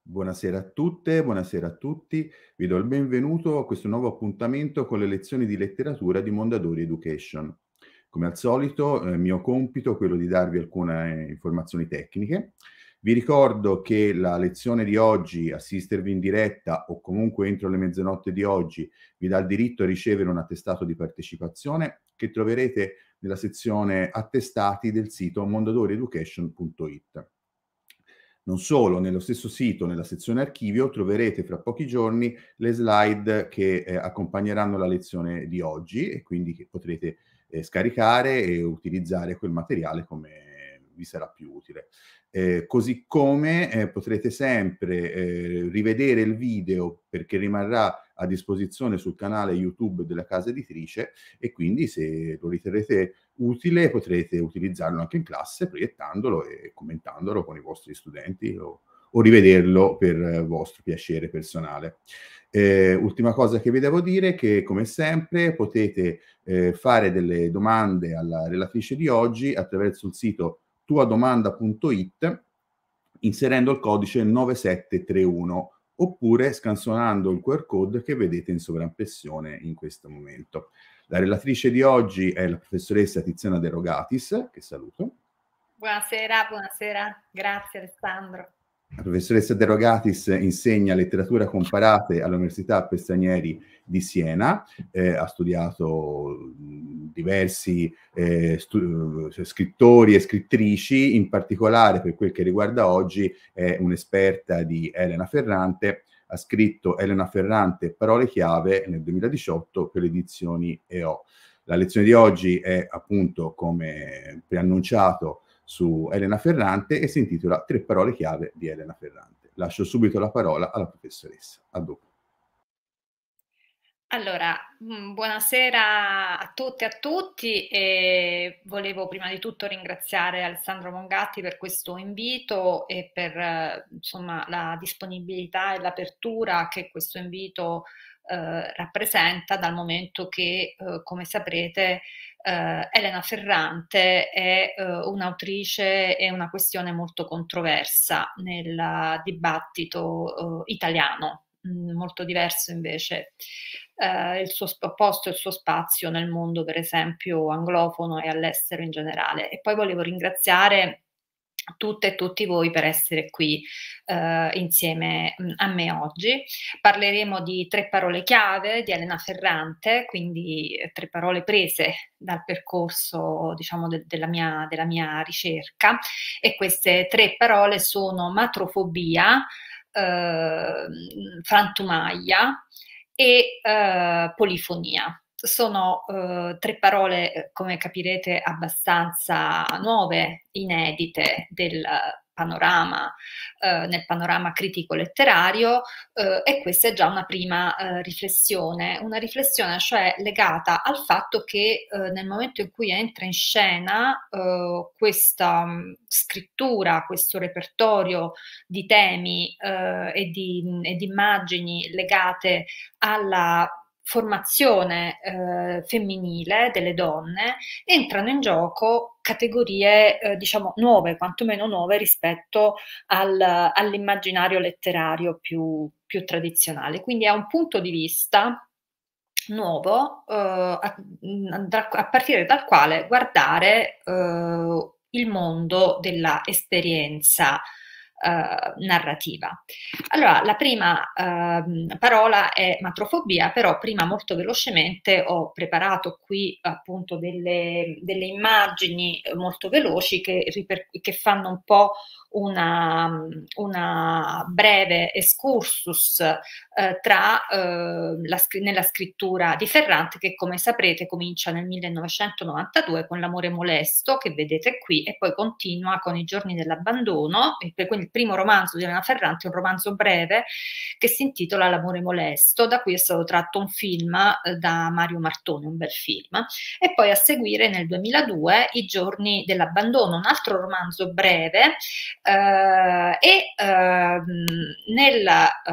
Buonasera a tutte, buonasera a tutti. Vi do il benvenuto a questo nuovo appuntamento con le lezioni di letteratura di Mondadori Education. Come al solito, mio compito è quello di darvi alcune informazioni tecniche. Vi ricordo che la lezione di oggi, assistervi in diretta o comunque entro le mezzanotte di oggi, vi dà il diritto a ricevere un attestato di partecipazione che troverete nella sezione attestati del sito mondadorieducation.it. Non solo, nello stesso sito, nella sezione archivio, troverete fra pochi giorni le slide che accompagneranno la lezione di oggi e quindi che potrete scaricare e utilizzare quel materiale come vi sarà più utile. Così come potrete sempre rivedere il video perché rimarrà a disposizione sul canale YouTube della casa editrice e quindi se lo riterrete utile potrete utilizzarlo anche in classe proiettandolo e commentandolo con i vostri studenti o rivederlo per vostro piacere personale. Ultima cosa che vi devo dire è che come sempre potete fare delle domande alla relatrice di oggi attraverso il sito tuadomanda.it inserendo il codice 9731 oppure scansionando il QR code che vedete in sovraimpressione in questo momento. La relatrice di oggi è la professoressa Tiziana De Rogatis, che saluto. Buonasera, buonasera, grazie Alessandro. La professoressa De Rogatis insegna letteratura comparate all'Università Pestanieri di Siena, ha studiato diversi scrittori e scrittrici, in particolare per quel che riguarda oggi è un'esperta di Elena Ferrante, ha scritto Elena Ferrante Parole chiave nel 2018 per le edizioni EO. La lezione di oggi è appunto, come preannunciato, su Elena Ferrante e si intitola Tre parole chiave di Elena Ferrante. Lascio subito la parola alla professoressa. A dopo. Allora, buonasera a tutte e a tutti e volevo prima di tutto ringraziare Alessandro Mongatti per questo invito e per insomma, la disponibilità e l'apertura che questo invito rappresenta dal momento che, come saprete, Elena Ferrante è un'autrice e una questione molto controversa nel dibattito italiano, molto diverso invece il suo posto e il suo spazio nel mondo, per esempio, anglofono e all'estero in generale. E poi volevo ringraziare tutte e tutti voi per essere qui insieme a me oggi. Parleremo di tre parole chiave di Elena Ferrante, quindi tre parole prese dal percorso, diciamo, della mia ricerca, e queste tre parole sono matrofobia, frantumaglia e polifonia. Sono tre parole, come capirete, abbastanza nuove, inedite del panorama, nel panorama critico-letterario, e questa è già una prima riflessione, una riflessione cioè legata al fatto che nel momento in cui entra in scena questa scrittura, questo repertorio di temi e di immagini legate alla formazione femminile delle donne, entrano in gioco categorie diciamo nuove, quantomeno nuove rispetto all'immaginario letterario più tradizionale. Quindi è un punto di vista nuovo a partire dal quale guardare il mondo della esperienza narrativa. Allora, la prima parola è matrofobia, però prima molto velocemente ho preparato qui appunto delle immagini molto veloci che fanno un po' una breve excursus nella scrittura di Ferrante, che come saprete comincia nel 1992 con L'amore molesto, che vedete qui, e poi continua con I giorni dell'abbandono, e quindi il primo romanzo di Elena Ferrante è un romanzo breve che si intitola L'amore molesto. Da qui è stato tratto un film da Mario Martone, un bel film, e poi a seguire nel 2002 I giorni dell'abbandono, un altro romanzo breve Nel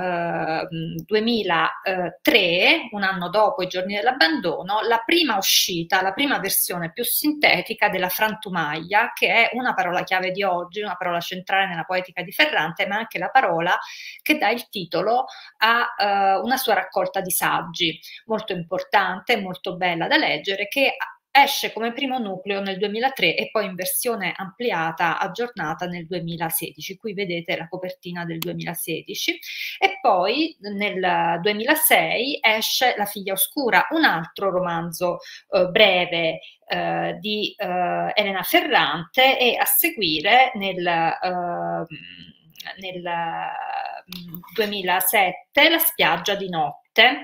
2003, un anno dopo i giorni dell'abbandono, la prima uscita, la prima versione più sintetica della frantumaglia, che è una parola chiave di oggi, una parola centrale nella poetica di Ferrante, ma anche la parola che dà il titolo a una sua raccolta di saggi, molto importante, molto bella da leggere, che esce come primo nucleo nel 2003 e poi in versione ampliata, aggiornata nel 2016. Qui vedete la copertina del 2016. E poi nel 2006 esce La figlia oscura, un altro romanzo breve di Elena Ferrante, e a seguire nel 2007 La spiaggia di notte,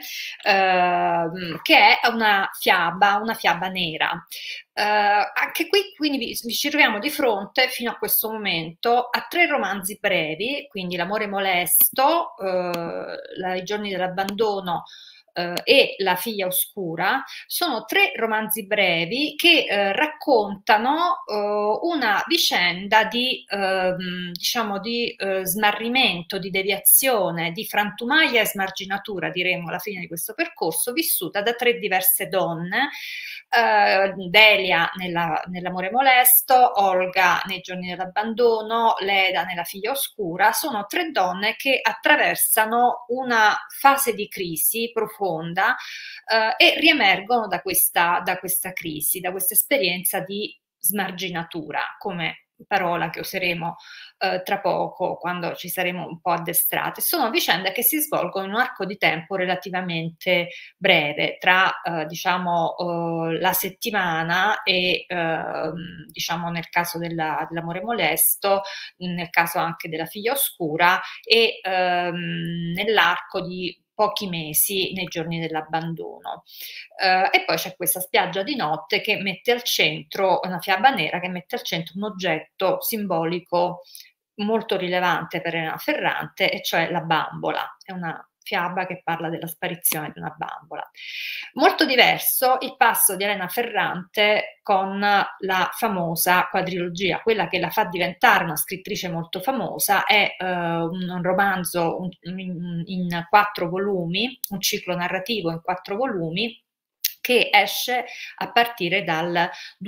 che è una fiaba nera. Anche qui quindi ci troviamo di fronte fino a questo momento a 3 romanzi brevi, quindi L'amore molesto, I giorni dell'abbandono e La figlia oscura. Sono 3 romanzi brevi che raccontano una vicenda di diciamo di smarrimento, di deviazione, di frantumaglia e smarginatura, diremmo, alla fine di questo percorso, vissuta da 3 diverse donne. Delia nell'amore molesto, Olga nei giorni dell'abbandono, Leda nella figlia oscura. Sono 3 donne che attraversano una fase di crisi profonda e riemergono da questa crisi, da questa esperienza di smarginatura, come parola che useremo tra poco quando ci saremo un po' addestrate. Sono vicende che si svolgono in un arco di tempo relativamente breve, tra diciamo la settimana e diciamo nel caso dell'amore molesto, nel caso anche della figlia oscura, e nell'arco di pochi mesi nei giorni dell'abbandono. E poi c'è questa spiaggia di notte che mette al centro, una fiaba nera che mette al centro un oggetto simbolico molto rilevante per Elena Ferrante, e cioè la bambola. È una fiaba che parla della sparizione di una bambola. Molto diverso il passo di Elena Ferrante con la famosa quadrilogia, quella che la fa diventare una scrittrice molto famosa. È un romanzo in 4 volumi, un ciclo narrativo in 4 volumi, che esce a partire dal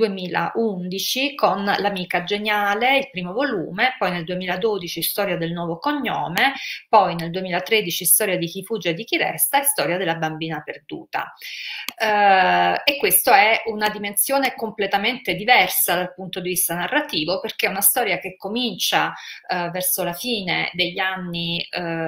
2011 con L'amica geniale, il primo volume, poi nel 2012 Storia del nuovo cognome, poi nel 2013 Storia di chi fugge e di chi resta e Storia della bambina perduta. E questo è una dimensione completamente diversa dal punto di vista narrativo, perché è una storia che comincia verso la fine degli anni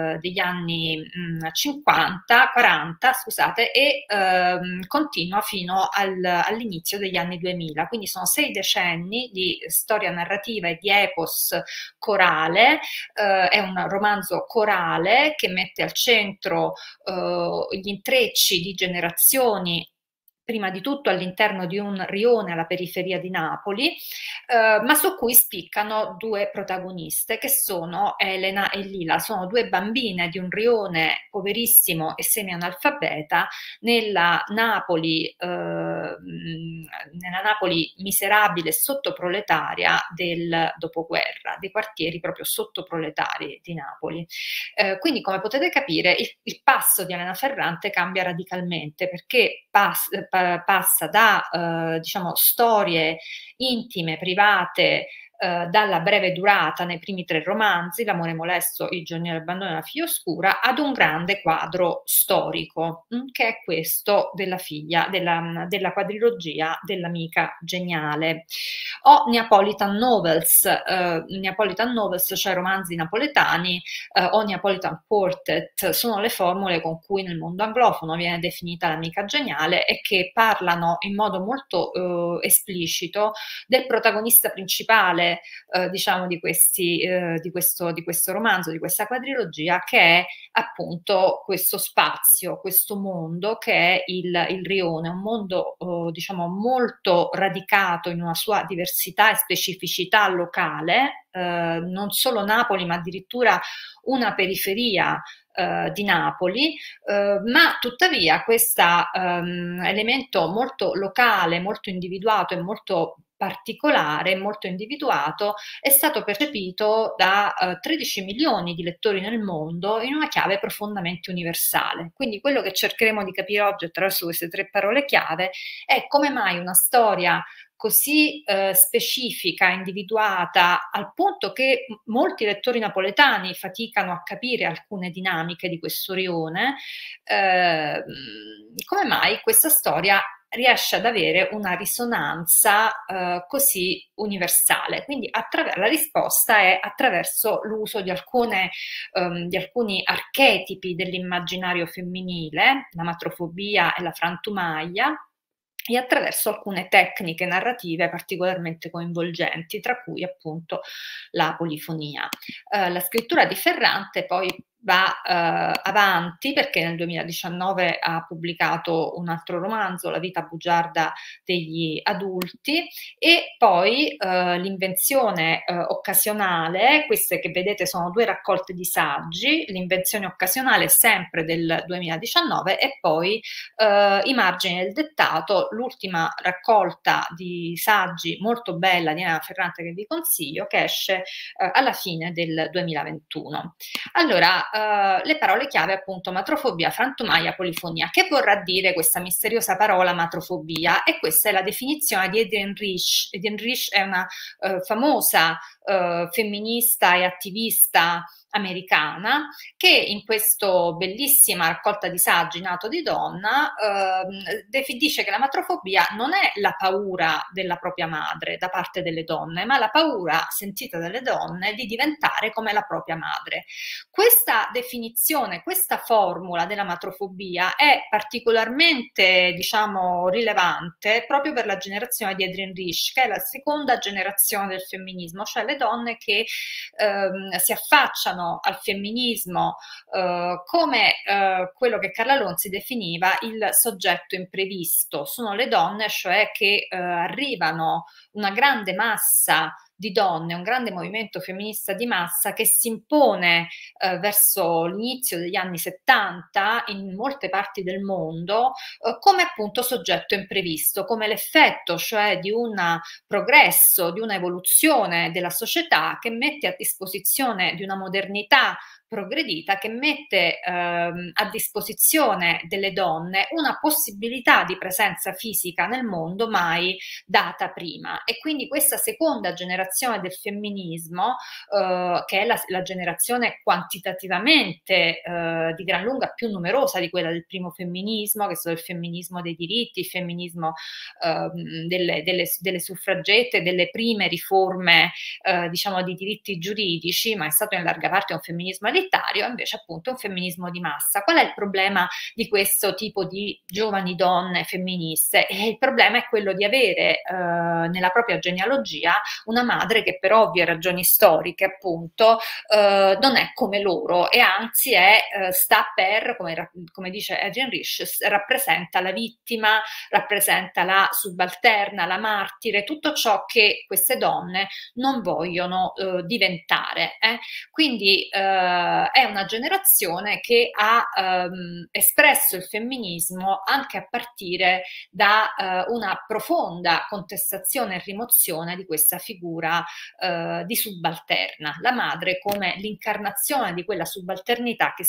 50, 40, scusate, e continua fino all'inizio degli anni 2000, quindi sono 6 decenni di storia narrativa e di epos corale. È un romanzo corale che mette al centro gli intrecci di generazioni, prima di tutto all'interno di un rione alla periferia di Napoli, ma su cui spiccano 2 protagoniste che sono Elena e Lila. Sono 2 bambine di un rione poverissimo e semi-analfabeta nella Napoli miserabile e sottoproletaria del dopoguerra, dei quartieri proprio sottoproletari di Napoli. Quindi, come potete capire, il passo di Elena Ferrante cambia radicalmente, perché passa da diciamo storie intime, private, dalla breve durata nei primi 3 romanzi, L'amore molesto, I giorni dell'abbandono e La figlia oscura, ad un grande quadro storico, che è questo della della quadrilogia dell'amica geniale. O Neapolitan novels, cioè romanzi napoletani, o Neapolitan quartet, sono le formule con cui nel mondo anglofono viene definita l'amica geniale, e che parlano in modo molto esplicito del protagonista principale diciamo di questo romanzo, di questa quadrilogia, che è appunto questo spazio, questo mondo che è il rione, un mondo diciamo molto radicato in una sua diversità e specificità locale, non solo Napoli ma addirittura una periferia di Napoli, ma tuttavia questo elemento molto locale, molto individuato e molto particolare, molto individuato, è stato percepito da 13 milioni di lettori nel mondo in una chiave profondamente universale. Quindi quello che cercheremo di capire oggi attraverso queste 3 parole chiave è come mai una storia così specifica, individuata, al punto che molti lettori napoletani faticano a capire alcune dinamiche di questo rione, come mai questa storia riesce ad avere una risonanza così universale. Quindi la risposta è attraverso l'uso di alcuni archetipi dell'immaginario femminile, la matrofobia e la frantumaglia, e attraverso alcune tecniche narrative particolarmente coinvolgenti, tra cui appunto la polifonia. La scrittura di Ferrante poi va avanti, perché nel 2019 ha pubblicato un altro romanzo, La vita bugiarda degli adulti, e poi l'invenzione occasionale. Queste che vedete sono 2 raccolte di saggi, l'invenzione occasionale sempre del 2019, e poi I margini del dettato, l'ultima raccolta di saggi molto bella di Elena Ferrante, che vi consiglio, che esce alla fine del 2021. Allora, le parole chiave appunto: matrofobia, frantumaia, polifonia. Che vorrà dire questa misteriosa parola matrofobia? E questa è la definizione di Adrienne Rich. Adrienne Rich è una famosa femminista e attivista americana, che in questa bellissima raccolta di saggi, Nato di donna, dice che la matrofobia non è la paura della propria madre da parte delle donne, ma la paura sentita dalle donne di diventare come la propria madre. Questa definizione, questa formula della matrofobia è particolarmente, diciamo, rilevante proprio per la generazione di Adrienne Rich, che è la seconda generazione del femminismo, cioè le donne che si affacciano al femminismo come quello che Carla Lonzi definiva il soggetto imprevisto. Sono le donne, cioè, che arrivano una grande massa di donne, un grande movimento femminista di massa che si impone verso l'inizio degli anni 70 in molte parti del mondo come appunto soggetto imprevisto, come l'effetto, cioè, di un progresso, di un'evoluzione della società che mette a disposizione di una modernità progredita, che mette a disposizione delle donne una possibilità di presenza fisica nel mondo mai data prima. E quindi questa seconda generazione del femminismo, che è la generazione quantitativamente di gran lunga più numerosa di quella del primo femminismo, che è stato il femminismo dei diritti, il femminismo delle suffragette, delle prime riforme diciamo di diritti giuridici, ma è stato in larga parte un femminismo elitario, invece appunto un femminismo di massa. Qual è il problema di questo tipo di giovani donne femministe? E il problema è quello di avere nella propria genealogia una madre che, per ovvie ragioni storiche appunto, non è come loro, e anzi sta per, come dice Adrienne Rich, rappresenta la vittima, rappresenta la subalterna, la martire, tutto ciò che queste donne non vogliono diventare. Quindi è una generazione che ha espresso il femminismo anche a partire da una profonda contestazione e rimozione di questa figura di subalterna, la madre come l'incarnazione di quella subalternità che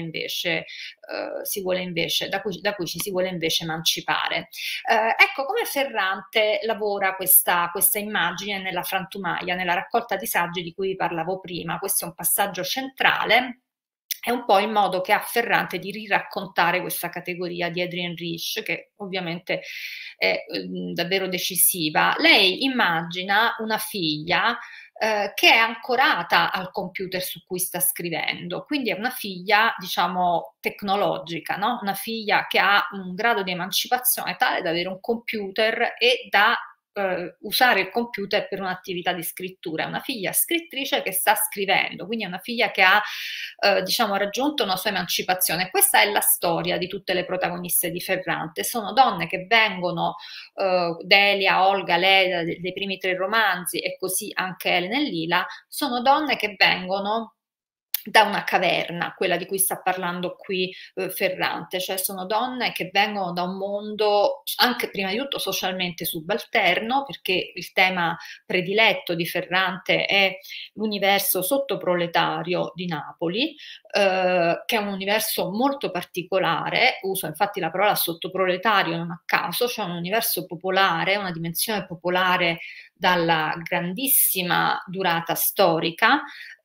da cui ci si vuole invece emancipare. Ecco come Ferrante lavora questa immagine nella frantumaia, nella raccolta di saggi di cui vi parlavo prima. Questo è un passaggio centrale. È un po' il modo che ha Ferrante di riraccontare questa categoria di Adrienne Rich, che ovviamente è davvero decisiva. Lei immagina una figlia che è ancorata al computer su cui sta scrivendo, quindi è una figlia, diciamo, tecnologica, no? Una figlia che ha un grado di emancipazione tale da avere un computer e da usare il computer per un'attività di scrittura. È una figlia scrittrice che sta scrivendo, quindi è una figlia che ha diciamo raggiunto una sua emancipazione. Questa è la storia di tutte le protagoniste di Ferrante. Sono donne che vengono, Delia, Olga, Leda dei primi 3 romanzi, e così anche Elena e Lila, sono donne che vengono da una caverna, quella di cui sta parlando qui Ferrante, cioè sono donne che vengono da un mondo anche prima di tutto socialmente subalterno, perché il tema prediletto di Ferrante è l'universo sottoproletario di Napoli, che è un universo molto particolare, uso infatti la parola sottoproletario non a caso, cioè un universo popolare, una dimensione popolare dalla grandissima durata storica,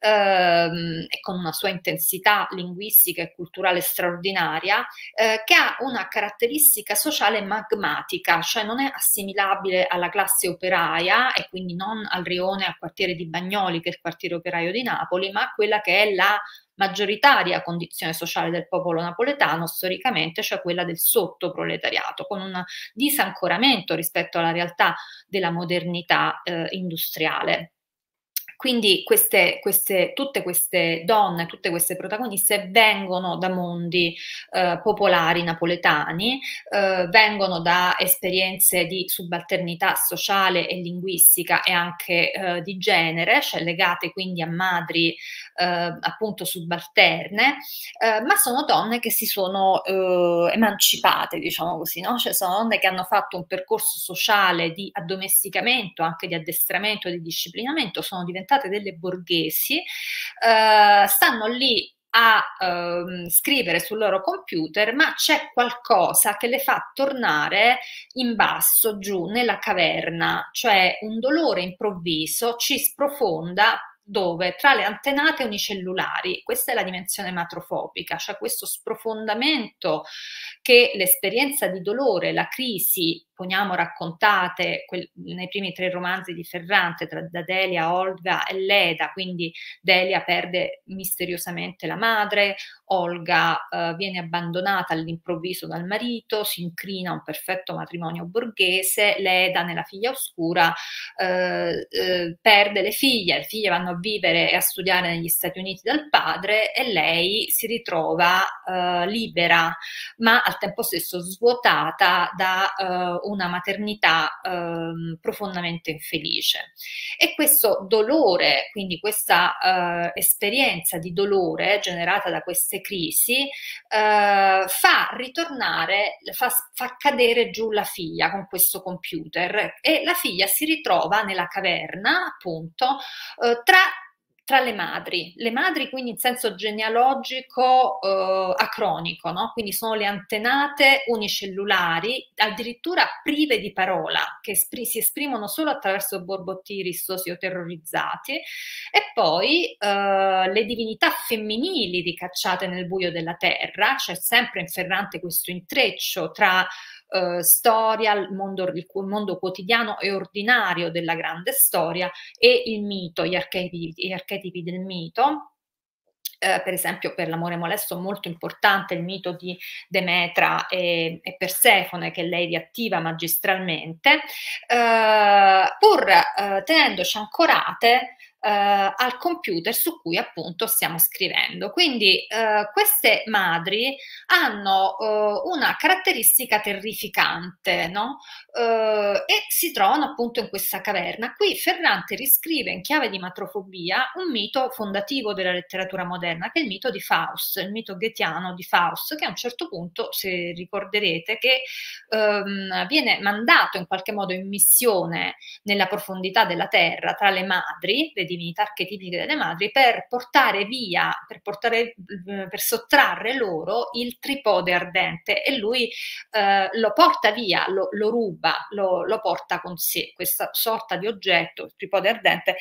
e con una sua intensità linguistica e culturale straordinaria, che ha una caratteristica sociale magmatica, cioè non è assimilabile alla classe operaia e quindi non al rione, al quartiere di Bagnoli, che è il quartiere operaio di Napoli, ma a quella che è la maggioritaria condizione sociale del popolo napoletano storicamente, cioè quella del sottoproletariato, con un disancoramento rispetto alla realtà della modernità industriale. Quindi tutte queste donne, tutte queste protagoniste vengono da mondi popolari napoletani, vengono da esperienze di subalternità sociale e linguistica e anche di genere, cioè legate quindi a madri appunto subalterne, ma sono donne che si sono emancipate, diciamo così, no? Cioè sono donne che hanno fatto un percorso sociale di addomesticamento, anche di addestramento e di disciplinamento, sono diventate delle borghesi, stanno lì a scrivere sul loro computer, ma c'è qualcosa che le fa tornare in basso, giù, nella caverna, cioè un dolore improvviso ci sprofonda dove tra le antenate unicellulari. Questa è la dimensione matrofobica, cioè questo sprofondamento che l'esperienza di dolore, la crisi, poniamo raccontate nei primi 3 romanzi di Ferrante, da Delia, Olga e Leda, quindi Delia perde misteriosamente la madre, Olga viene abbandonata all'improvviso dal marito, si incrina a un perfetto matrimonio borghese, Leda nella Figlia Oscura perde le figlie vanno a vivere e a studiare negli Stati Uniti dal padre e lei si ritrova libera, ma al tempo stesso svuotata da una maternità profondamente infelice. E questo dolore, quindi questa esperienza di dolore generata da queste crisi, fa ritornare, fa cadere giù la figlia con questo computer e la figlia si ritrova nella caverna, appunto, tra le madri quindi in senso genealogico acronico, no? Quindi sono le antenate unicellulari, addirittura prive di parola, che si esprimono solo attraverso borbotti ristosi o terrorizzati, e poi le divinità femminili ricacciate nel buio della terra, c'è sempre in Ferrante questo intreccio tra storia, il mondo quotidiano e ordinario della grande storia e il mito, gli archetipi del mito. Per esempio per l'amore molesto molto importante il mito di Demetra e Persefone che lei riattiva magistralmente, pur tenendoci ancorate al computer su cui appunto stiamo scrivendo. Quindi queste madri hanno una caratteristica terrificante, no? E si trovano appunto in questa caverna. Qui Ferrante riscrive in chiave di matrofobia un mito fondativo della letteratura moderna, che è il mito di Faust, il mito goetheano di Faust, che a un certo punto, se ricorderete, che viene mandato in qualche modo in missione nella profondità della terra tra le madri, le divinità archetipiche delle madri, per portare via, per sottrarre loro il tripode ardente, e lui lo porta via, lo ruba, lo porta con sé, questa sorta di oggetto, il tripode ardente,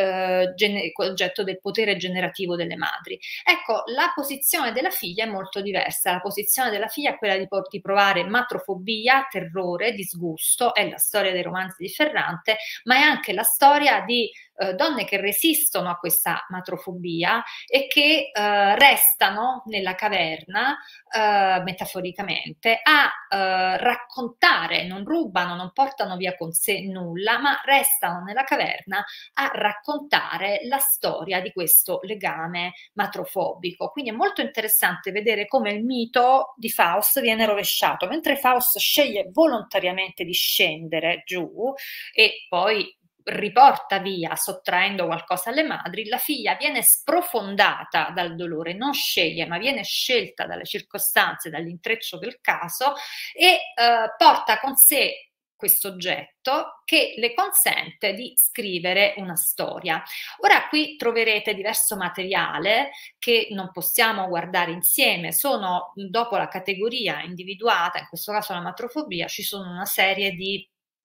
oggetto del potere generativo delle madri. Ecco, la posizione della figlia è molto diversa. La posizione della figlia è quella di provare matrofobia, terrore, disgusto, è la storia dei romanzi di Ferrante, ma è anche la storia di donne che resistono a questa matrofobia e che restano nella caverna, metaforicamente, a raccontare, non rubano, non portano via con sé nulla, ma restano nella caverna a raccontare la storia di questo legame matrofobico. Quindi è molto interessante vedere come il mito di Faust viene rovesciato, mentre Faust sceglie volontariamente di scendere giù e poi riporta via sottraendo qualcosa alle madri, la figlia viene sprofondata dal dolore, non sceglie ma viene scelta dalle circostanze, dall'intreccio del caso e porta con sé questo oggetto che le consente di scrivere una storia. Ora qui troverete diverso materiale che non possiamo guardare insieme, sono dopo la categoria individuata, in questo caso la matrofobia, ci sono una serie di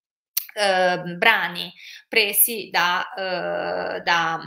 brani presi da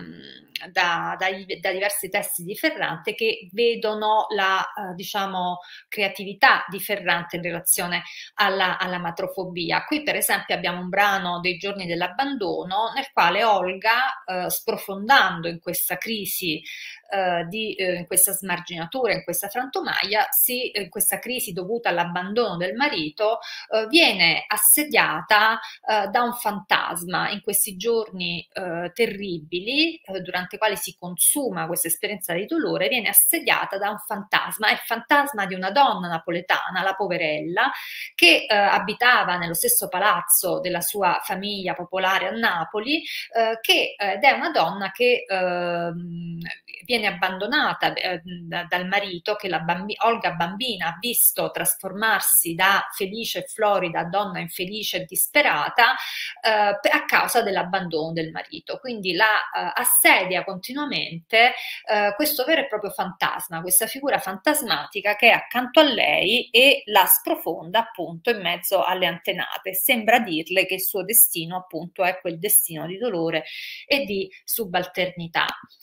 diversi testi di Ferrante che vedono la diciamo creatività di Ferrante in relazione alla matrofobia. Qui per esempio abbiamo un brano dei giorni dell'abbandono nel quale Olga sprofondando in questa crisi in questa smarginatura, in questa frantumaglia, in questa crisi dovuta all'abbandono del marito, viene assediata da un fantasma in questi giorni terribili, durante i quali si consuma questa esperienza di dolore, viene assediata da un fantasma, è il fantasma di una donna napoletana, la Poverella, che abitava nello stesso palazzo della sua famiglia popolare a Napoli, ed è una donna che viene abbandonata dal marito che Olga bambina ha visto trasformarsi da felice e florida a donna infelice e disperata a causa dell'abbandono del marito. Quindi la assedia continuamente questo vero e proprio fantasma, questa figura fantasmatica che è accanto a lei e la sprofonda appunto in mezzo alle antenate. Sembra dirle che il suo destino appunto è quel destino di dolore e di subalternità.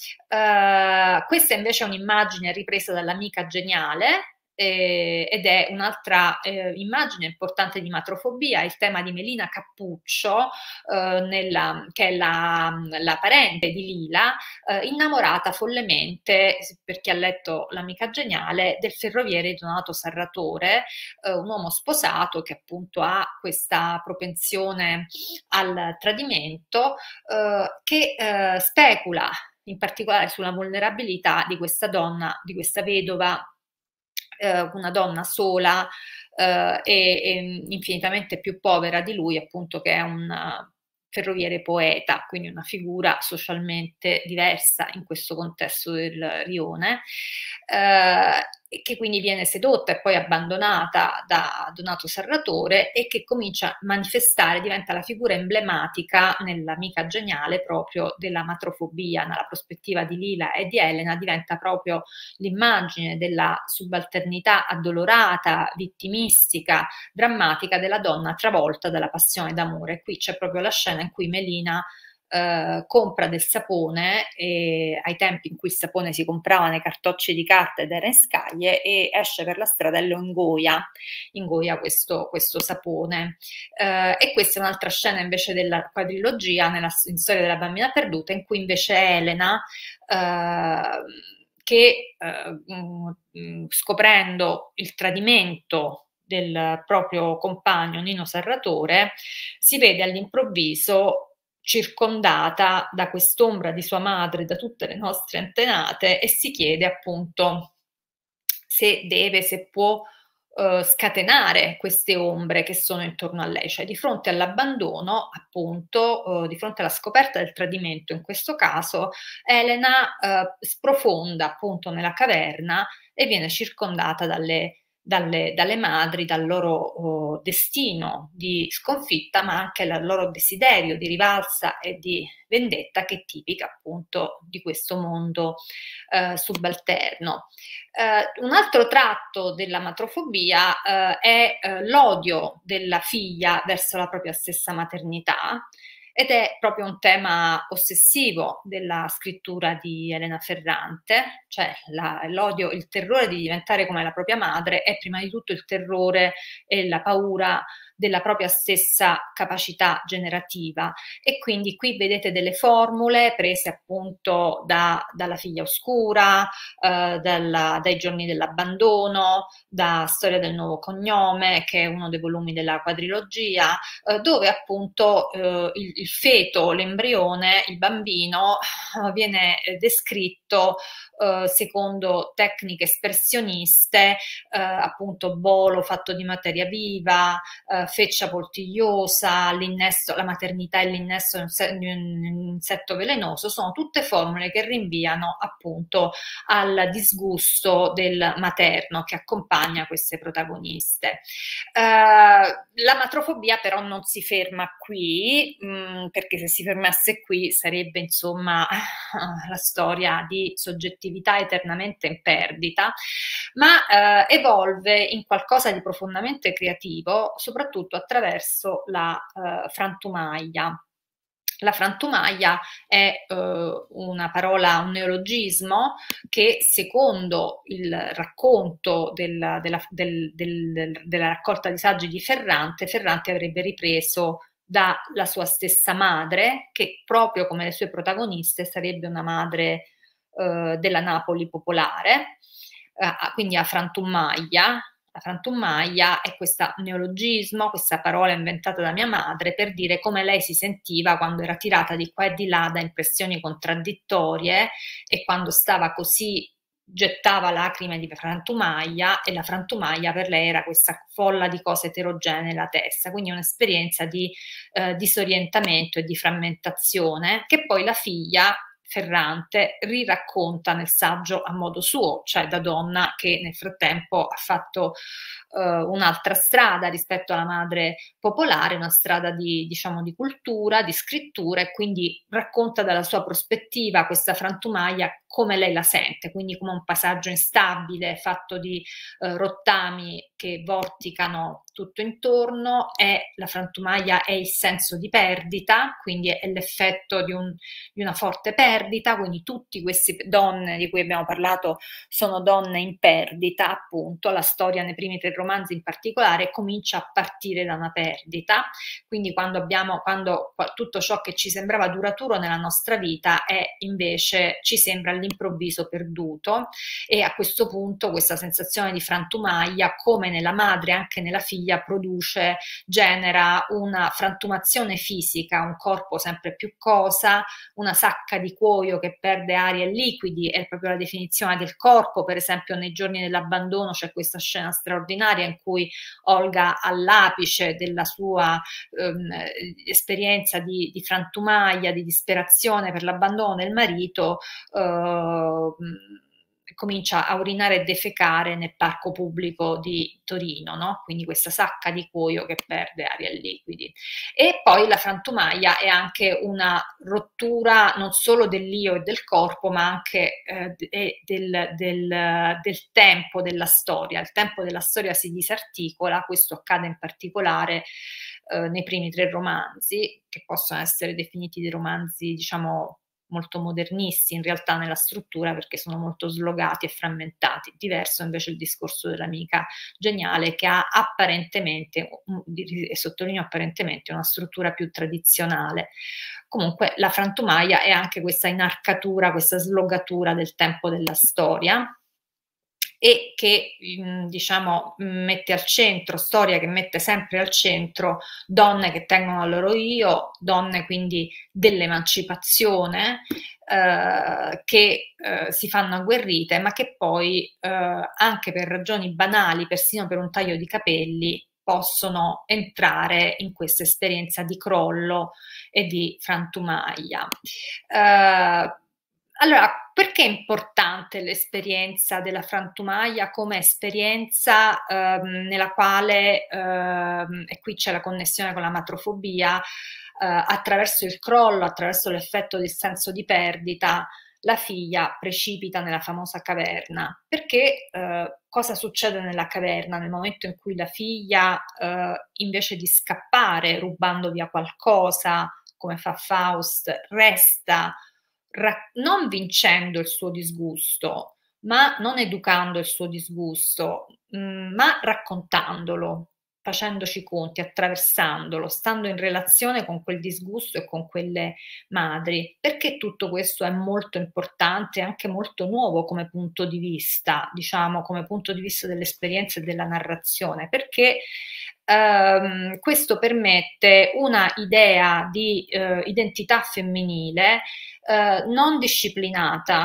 Questa invece è un'immagine ripresa dall'amica geniale ed è un'altra immagine importante di matrofobia, il tema di Melina Cappuccio, che è la parente di Lila, innamorata follemente, per chi ha letto l'amica geniale, del ferroviere Donato Sarratore, un uomo sposato che appunto ha questa propensione al tradimento, che specula in particolare sulla vulnerabilità di questa donna, di questa vedova, una donna sola e infinitamente più povera di lui, appunto, che è un ferroviere poeta, quindi una figura socialmente diversa in questo contesto del rione, che quindi viene sedotta e poi abbandonata da Donato Sarratore e che comincia a manifestare, diventa la figura emblematica nell'amica geniale proprio della matrofobia, nella prospettiva di Lila e di Elena, diventa proprio l'immagine della subalternità addolorata, vittimistica, drammatica della donna travolta dalla passione d'amore. Qui c'è proprio la scena in cui Melina compra del sapone ai tempi in cui il sapone si comprava nei cartocci di carta ed era in scaglie e esce per la strada e lo ingoia questo sapone e questa è un'altra scena invece della quadrilogia in Storia della bambina perduta in cui invece Elena che scoprendo il tradimento del proprio compagno Nino Sarratore si vede all'improvviso circondata da quest'ombra di sua madre, da tutte le nostre antenate e si chiede appunto se può scatenare queste ombre che sono intorno a lei, cioè di fronte all'abbandono appunto, di fronte alla scoperta del tradimento in questo caso, Elena sprofonda appunto nella caverna e viene circondata dalle madri, dal loro destino di sconfitta, ma anche dal loro desiderio di rivalsa e di vendetta che è tipica appunto di questo mondo subalterno. Un altro tratto della matrofobia è l'odio della figlia verso la propria stessa maternità, ed è proprio un tema ossessivo della scrittura di Elena Ferrante, cioè l'odio, il terrore di diventare come la propria madre è prima di tutto il terrore e la paura della propria stessa capacità generativa e quindi qui vedete delle formule prese appunto dalla figlia oscura, dai giorni dell'abbandono, da Storia del nuovo cognome, che è uno dei volumi della quadrilogia, dove appunto il feto, l'embrione, il bambino viene descritto secondo tecniche espressioniste, appunto bolo fatto di materia viva, feccia poltigliosa, la maternità e l'innesto di un insetto velenoso, sono tutte formule che rinviano appunto al disgusto del materno che accompagna queste protagoniste. La matrofobia però non si ferma qui, perché se si fermasse qui sarebbe insomma la storia di soggettività eternamente in perdita, ma evolve in qualcosa di profondamente creativo, soprattutto attraverso la frantumaglia. La frantumaglia è una parola, un neologismo che secondo il racconto della raccolta di saggi di Ferrante avrebbe ripreso dalla sua stessa madre, che proprio come le sue protagoniste sarebbe una madre della Napoli popolare, quindi a frantumaglia. La frantumaglia è questo neologismo, questa parola inventata da mia madre per dire come lei si sentiva quando era tirata di qua e di là da impressioni contraddittorie e quando stava così gettava lacrime di frantumaglia, e la frantumaglia per lei era questa folla di cose eterogenee nella testa, quindi un'esperienza di disorientamento e di frammentazione che poi la figlia Ferrante riracconta nel saggio a modo suo, cioè da donna che nel frattempo ha fatto un'altra strada rispetto alla madre popolare, una strada diciamo, di cultura, di scrittura, e quindi racconta dalla sua prospettiva questa frantumaglia come lei la sente, quindi come un passaggio instabile fatto di rottami che vorticano tutto intorno. La frantumaglia è il senso di perdita, quindi è l'effetto di una forte perdita, quindi tutte queste donne di cui abbiamo parlato sono donne in perdita, appunto. La storia nei primi 3 romanzi in particolare comincia a partire da una perdita, quindi quando tutto ciò che ci sembrava duraturo nella nostra vita invece ci sembra all'improvviso perduto, e a questo punto questa sensazione di frantumaglia, come nella madre anche nella figlia, genera una frantumazione fisica, un corpo sempre più cosa, una sacca di cuoio che perde aria e liquidi, è proprio la definizione del corpo. Per esempio nei giorni dell'abbandono c'è questa scena straordinaria in cui Olga, all'apice della sua esperienza di frantumaglia, di disperazione per l'abbandono del marito, comincia a urinare e defecare nel parco pubblico di Torino, no? Quindi questa sacca di cuoio che perde aria e liquidi. E poi la frantumaglia è anche una rottura non solo dell'io e del corpo, ma anche del tempo della storia. Il tempo della storia si disarticola, questo accade in particolare nei primi 3 romanzi, che possono essere definiti dei romanzi, diciamo, molto modernisti in realtà nella struttura, perché sono molto slogati e frammentati. Diverso invece il discorso dell'amica geniale, che ha apparentemente, e sottolineo apparentemente, una struttura più tradizionale. Comunque la frantumaglia è anche questa inarcatura, questa slogatura del tempo della storia, e che diciamo mette al centro, storia che mette sempre al centro donne che tengono al loro io, donne quindi dell'emancipazione, che si fanno agguerrite, ma che poi anche per ragioni banali, persino per un taglio di capelli, possono entrare in questa esperienza di crollo e di frantumaglia. Allora, perché è importante l'esperienza della frantumaglia come esperienza nella quale, e qui c'è la connessione con la matrofobia, attraverso il crollo, attraverso l'effetto del senso di perdita, la figlia precipita nella famosa caverna? Perché cosa succede nella caverna nel momento in cui la figlia, invece di scappare rubando via qualcosa, come fa Faust, resta non vincendo il suo disgusto, ma non educando il suo disgusto, ma raccontandolo, facendoci conti, attraversandolo, stando in relazione con quel disgusto e con quelle madri. Perché tutto questo è molto importante e anche molto nuovo come punto di vista, diciamo, come punto di vista dell'esperienza e della narrazione? Perché questo permette una idea di identità femminile non disciplinata,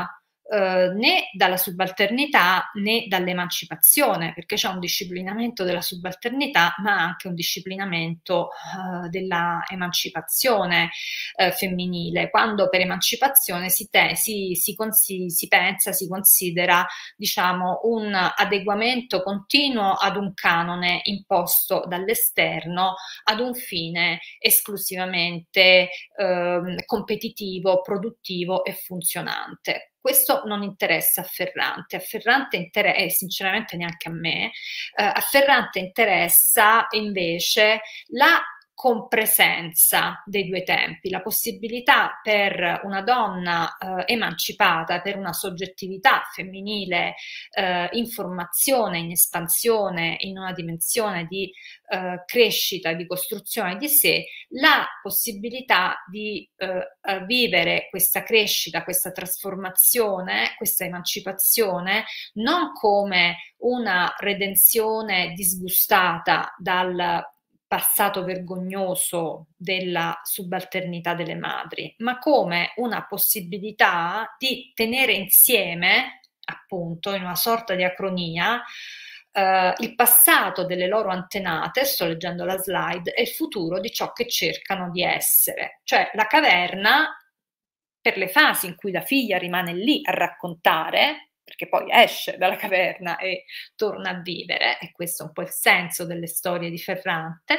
né dalla subalternità né dall'emancipazione, perché c'è un disciplinamento della subalternità ma anche un disciplinamento della emancipazione femminile, quando per emancipazione si pensa, si considera, diciamo, un adeguamento continuo ad un canone imposto dall'esterno ad un fine esclusivamente competitivo, produttivo e funzionante. Questo non interessa a Ferrante e sinceramente neanche a me. A Ferrante interessa invece la compresenza dei due tempi, la possibilità per una donna emancipata, per una soggettività femminile in formazione, in espansione, in una dimensione di crescita, di costruzione di sé, la possibilità di vivere questa crescita, questa trasformazione, questa emancipazione non come una redenzione disgustata dal passato vergognoso della subalternità delle madri, ma come una possibilità di tenere insieme, appunto, in una sorta di acronia, il passato delle loro antenate, sto leggendo la slide, e il futuro di ciò che cercano di essere. Cioè la caverna, per le fasi in cui la figlia rimane lì a raccontare, perché poi esce dalla caverna e torna a vivere, e questo è un po' il senso delle storie di Ferrante,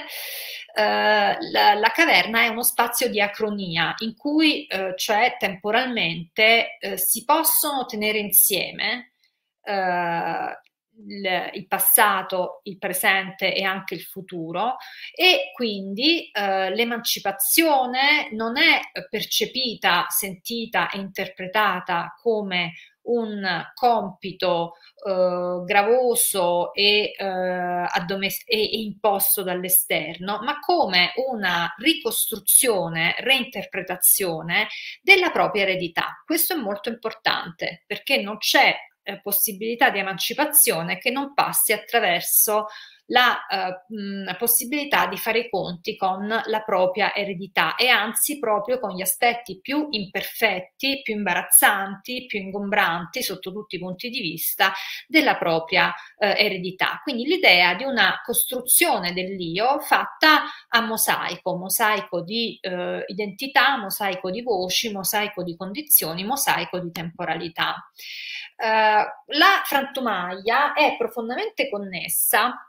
la caverna è uno spazio di acronia in cui, cioè temporalmente, si possono tenere insieme il passato, il presente e anche il futuro, e quindi l'emancipazione non è percepita, sentita e interpretata come un compito gravoso e imposto dall'esterno, ma come una ricostruzione, reinterpretazione della propria eredità. Questo è molto importante perché non c'è possibilità di emancipazione che non passi attraverso la possibilità di fare i conti con la propria eredità, e anzi proprio con gli aspetti più imperfetti, più imbarazzanti, più ingombranti sotto tutti i punti di vista della propria eredità. Quindi l'idea di una costruzione dell'io fatta a mosaico, mosaico di identità, mosaico di voci, mosaico di condizioni, mosaico di temporalità. La frantumaglia è profondamente connessa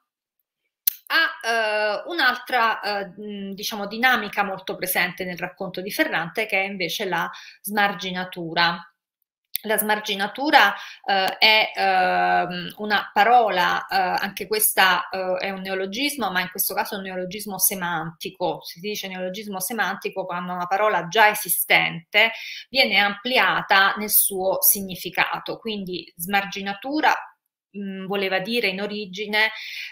a un'altra diciamo dinamica molto presente nel racconto di Ferrante, che è invece la smarginatura. La smarginatura è una parola, anche questa è un neologismo, ma in questo caso è un neologismo semantico. Si dice neologismo semantico quando una parola già esistente viene ampliata nel suo significato. Quindi smarginatura voleva dire in origine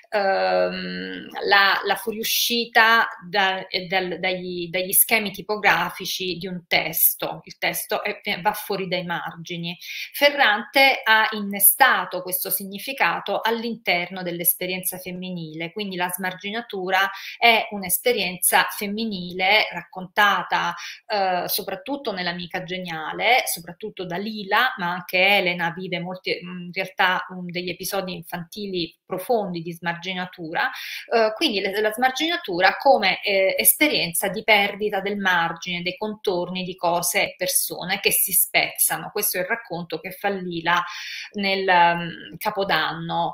la fuoriuscita dagli schemi tipografici di un testo. Il testo va fuori dai margini. Ferrante ha innestato questo significato all'interno dell'esperienza femminile, quindi la smarginatura è un'esperienza femminile raccontata soprattutto nell'Amica Geniale, soprattutto da Lila, ma anche Elena vive molti, in realtà degli episodi infantili profondi di smarginatura, quindi la smarginatura come esperienza di perdita del margine, dei contorni di cose e persone che si spezzano. Questo è il racconto che fa Lila nel Capodanno,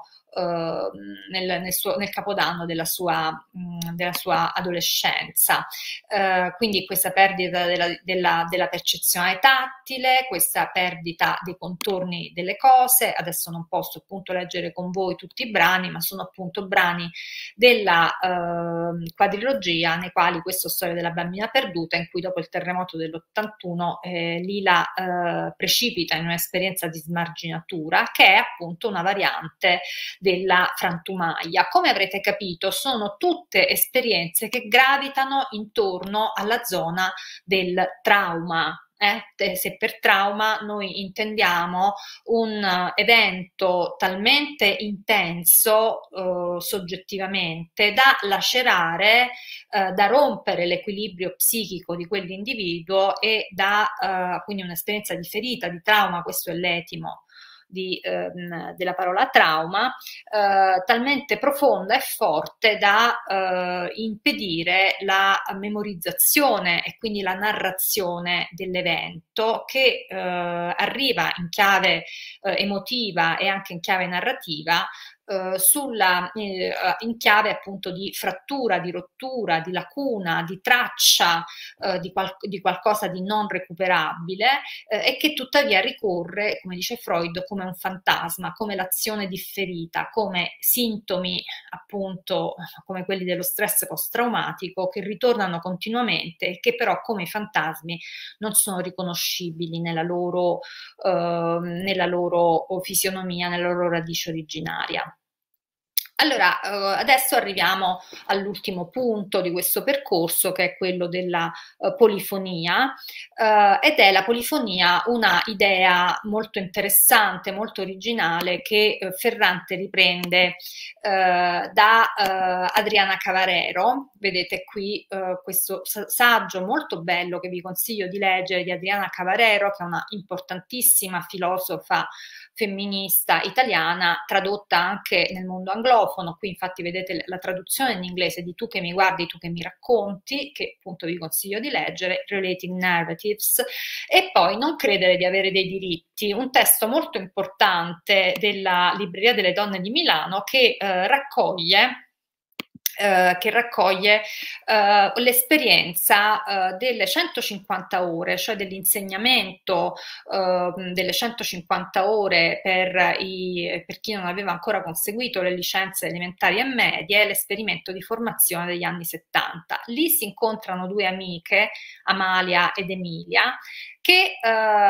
nel Capodanno della sua adolescenza. Quindi questa perdita della percezione tattile, questa perdita dei contorni delle cose. Adesso non posso appunto leggere con voi tutti i brani, ma sono appunto brani della quadrilogia nei quali questa storia della bambina perduta, in cui dopo il terremoto dell'81 Lila precipita in un'esperienza di smarginatura, che è appunto una variante della frantumaglia. Come avrete capito, sono tutte esperienze che gravitano intorno alla zona del trauma, se per trauma noi intendiamo un evento talmente intenso soggettivamente da lacerare, da rompere l'equilibrio psichico di quell'individuo e da quindi un'esperienza di ferita, di trauma, questo è l'etimo della parola trauma, talmente profonda e forte da impedire la memorizzazione e quindi la narrazione dell'evento, che arriva in chiave emotiva e anche in chiave narrativa in chiave appunto di frattura, di rottura, di lacuna, di traccia, di qualcosa di non recuperabile, e che tuttavia ricorre, come dice Freud, come un fantasma, come l'azione differita, come sintomi appunto come quelli dello stress post-traumatico che ritornano continuamente e che però come i fantasmi non sono riconoscibili nella loro fisionomia, nella loro radice originaria. Allora, adesso arriviamo all'ultimo punto di questo percorso, che è quello della polifonia, ed è la polifonia una idea molto interessante, molto originale, che Ferrante riprende da Adriana Cavarero. Vedete qui questo saggio molto bello che vi consiglio di leggere, di Adriana Cavarero, che è una importantissima filosofa femminista italiana, tradotta anche nel mondo anglofono. Qui infatti vedete la traduzione in inglese di Tu che mi guardi, tu che mi racconti, che appunto vi consiglio di leggere, Relating Narratives, e poi Non credere di avere dei diritti, un testo molto importante della Libreria delle Donne di Milano che raccoglie l'esperienza delle 150 ore, cioè dell'insegnamento delle 150 ore per chi non aveva ancora conseguito le licenze elementari e medie, l'esperimento di formazione degli anni 70. Lì si incontrano due amiche, Amalia ed Emilia, che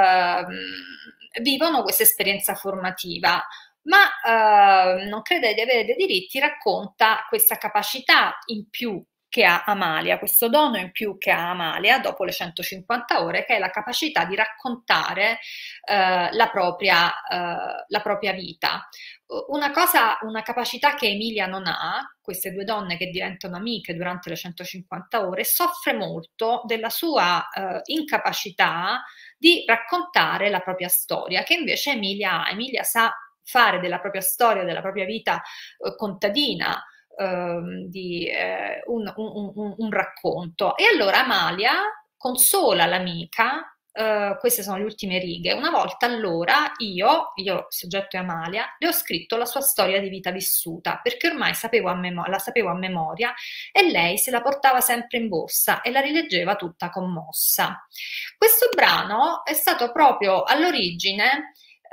vivono questa esperienza formativa. Ma Non crede di avere dei diritti racconta questa capacità in più che ha Amalia, questo dono in più che ha Amalia dopo le 150 ore, che è la capacità di raccontare la propria vita. Una capacità che Emilia non ha, queste due donne che diventano amiche durante le 150 ore, soffre molto della sua incapacità di raccontare la propria storia, che invece Emilia ha. Emilia sa fare della propria storia, della propria vita contadina, un racconto. E allora Amalia consola l'amica, queste sono le ultime righe: una volta allora io, soggetto è Amalia, le ho scritto la sua storia di vita vissuta, perché ormai la sapevo a memoria, e lei se la portava sempre in borsa e la rileggeva tutta commossa. Questo brano è stato proprio all'origine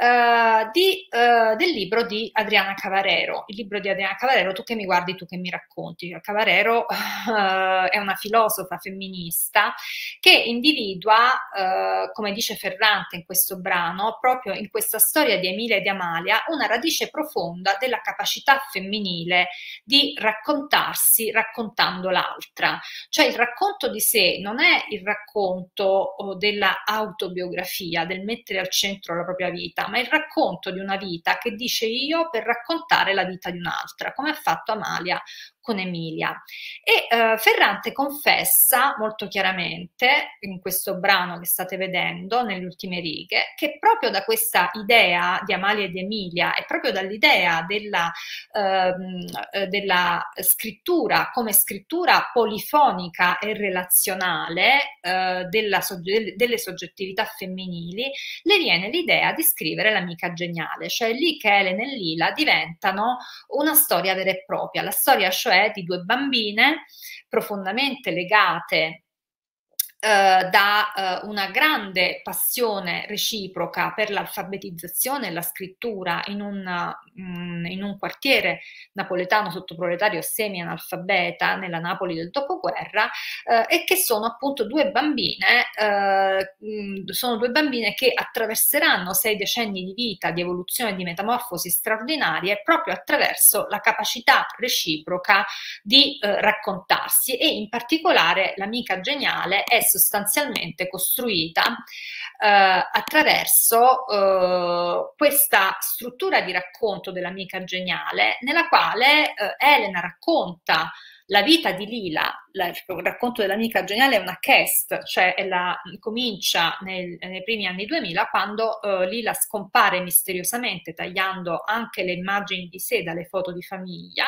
del libro di Adriana Cavarero, il libro di Adriana Cavarero, Tu che mi guardi, tu che mi racconti. Cavarero è una filosofa femminista che individua, come dice Ferrante in questo brano, proprio in questa storia di Emilia e di Amalia, una radice profonda della capacità femminile di raccontarsi raccontando l'altra. Cioè il racconto di sé non è il racconto della autobiografia, del mettere al centro la propria vita, ma il racconto di una vita che dice io per raccontare la vita di un'altra, come ha fatto Amalia con Emilia. E Ferrante confessa molto chiaramente in questo brano che state vedendo nelle ultime righe che proprio da questa idea di Amalia ed Emilia e proprio dall'idea della scrittura come scrittura polifonica e relazionale delle soggettività femminili, le viene l'idea di scrivere L'amica geniale, cioè lì che Elena e Lila diventano una storia vera e propria, la storia cioè di due bambine profondamente legate da una grande passione reciproca per l'alfabetizzazione e la scrittura in un quartiere napoletano sottoproletario semi-analfabeta nella Napoli del dopoguerra, e che sono appunto due bambine che attraverseranno 6 decenni di vita, di evoluzione e di metamorfosi straordinarie proprio attraverso la capacità reciproca di raccontarsi, e in particolare L'amica geniale è sostanzialmente costruita attraverso questa struttura di racconto dell'amica geniale, nella quale Elena racconta la vita di Lila. Il racconto dell'amica geniale è una cast, cioè comincia nei primi anni 2000, quando Lila scompare misteriosamente, tagliando anche le immagini di sé dalle foto di famiglia.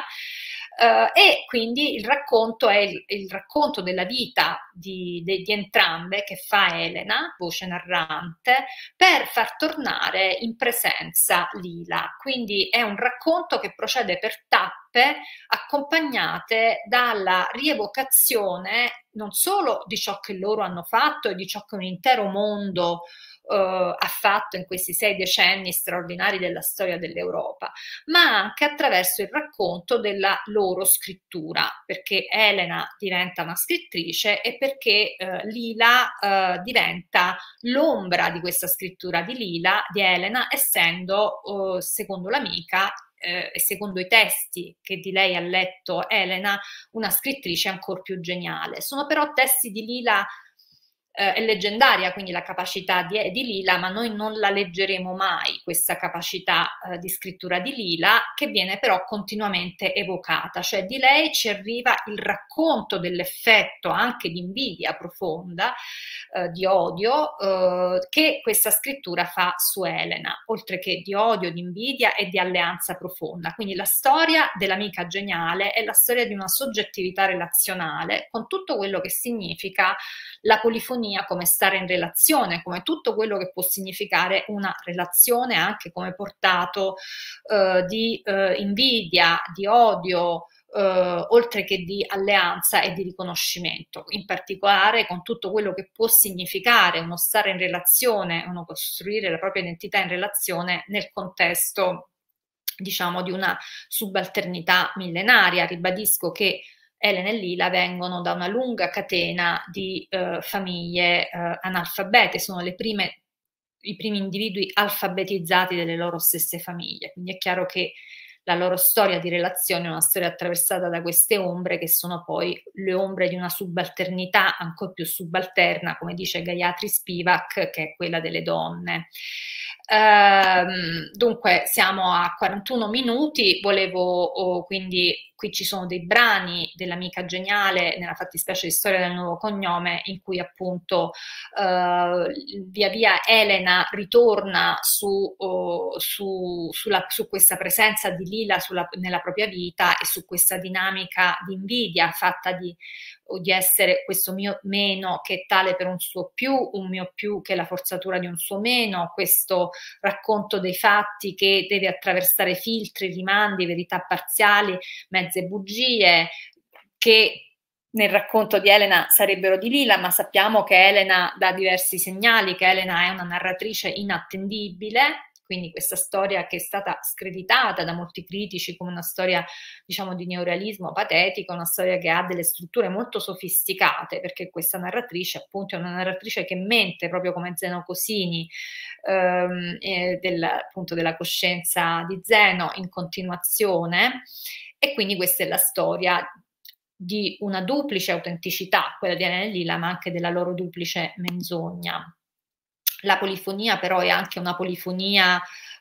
E quindi il racconto è il racconto della vita di entrambe, che fa Elena, voce narrante, per far tornare in presenza Lila. Quindi è un racconto che procede per tappe, accompagnate dalla rievocazione non solo di ciò che loro hanno fatto e di ciò che un intero mondo ha fatto in questi 6 decenni straordinari della storia dell'Europa, ma anche attraverso il racconto della loro scrittura, perché Elena diventa una scrittrice e perché Lila diventa l'ombra di questa scrittura di Lila, di Elena, essendo, secondo l'amica, e secondo i testi che di lei ha letto Elena, una scrittrice ancora più geniale. Sono però testi di Lila, è leggendaria quindi la capacità di Lila, ma noi non la leggeremo mai, questa capacità di scrittura di Lila, che viene però continuamente evocata, cioè di lei ci arriva il racconto dell'effetto anche di invidia profonda, di odio, che questa scrittura fa su Elena, oltre che di odio, di invidia e di alleanza profonda. Quindi la storia dell'amica geniale è la storia di una soggettività relazionale, con tutto quello che significa la polifonia come stare in relazione, come tutto quello che può significare una relazione, anche come portato di invidia, di odio, oltre che di alleanza e di riconoscimento, in particolare con tutto quello che può significare uno stare in relazione, uno costruire la propria identità in relazione nel contesto, diciamo, di una subalternità millenaria. Ribadisco che Elena e Lila vengono da una lunga catena di famiglie analfabete, sono i primi individui alfabetizzati delle loro stesse famiglie, quindi è chiaro che la loro storia di relazione è una storia attraversata da queste ombre, che sono poi le ombre di una subalternità ancora più subalterna, come dice Gayatri Spivak, che è quella delle donne. Dunque siamo a 41 minuti, volevo quindi, qui ci sono dei brani dell'amica geniale, nella fattispecie di Storia del nuovo cognome, in cui appunto via via Elena ritorna su questa presenza di Lila nella propria vita e su questa dinamica di invidia fatta di essere questo mio meno che è tale per un suo più, un mio più che è la forzatura di un suo meno, questo racconto dei fatti che deve attraversare filtri, rimandi, verità parziali, mezze bugie, che nel racconto di Elena sarebbero di Lila, ma sappiamo che Elena dà diversi segnali, che Elena è una narratrice inattendibile, quindi questa storia che è stata screditata da molti critici come una storia, diciamo, di neorealismo patetico, una storia che ha delle strutture molto sofisticate, perché questa narratrice appunto è una narratrice che mente, proprio come Zeno Cosini, appunto della coscienza di Zeno in continuazione, e quindi questa è la storia di una duplice autenticità, quella di Elena e Lila, ma anche della loro duplice menzogna. La polifonia però è anche una polifonia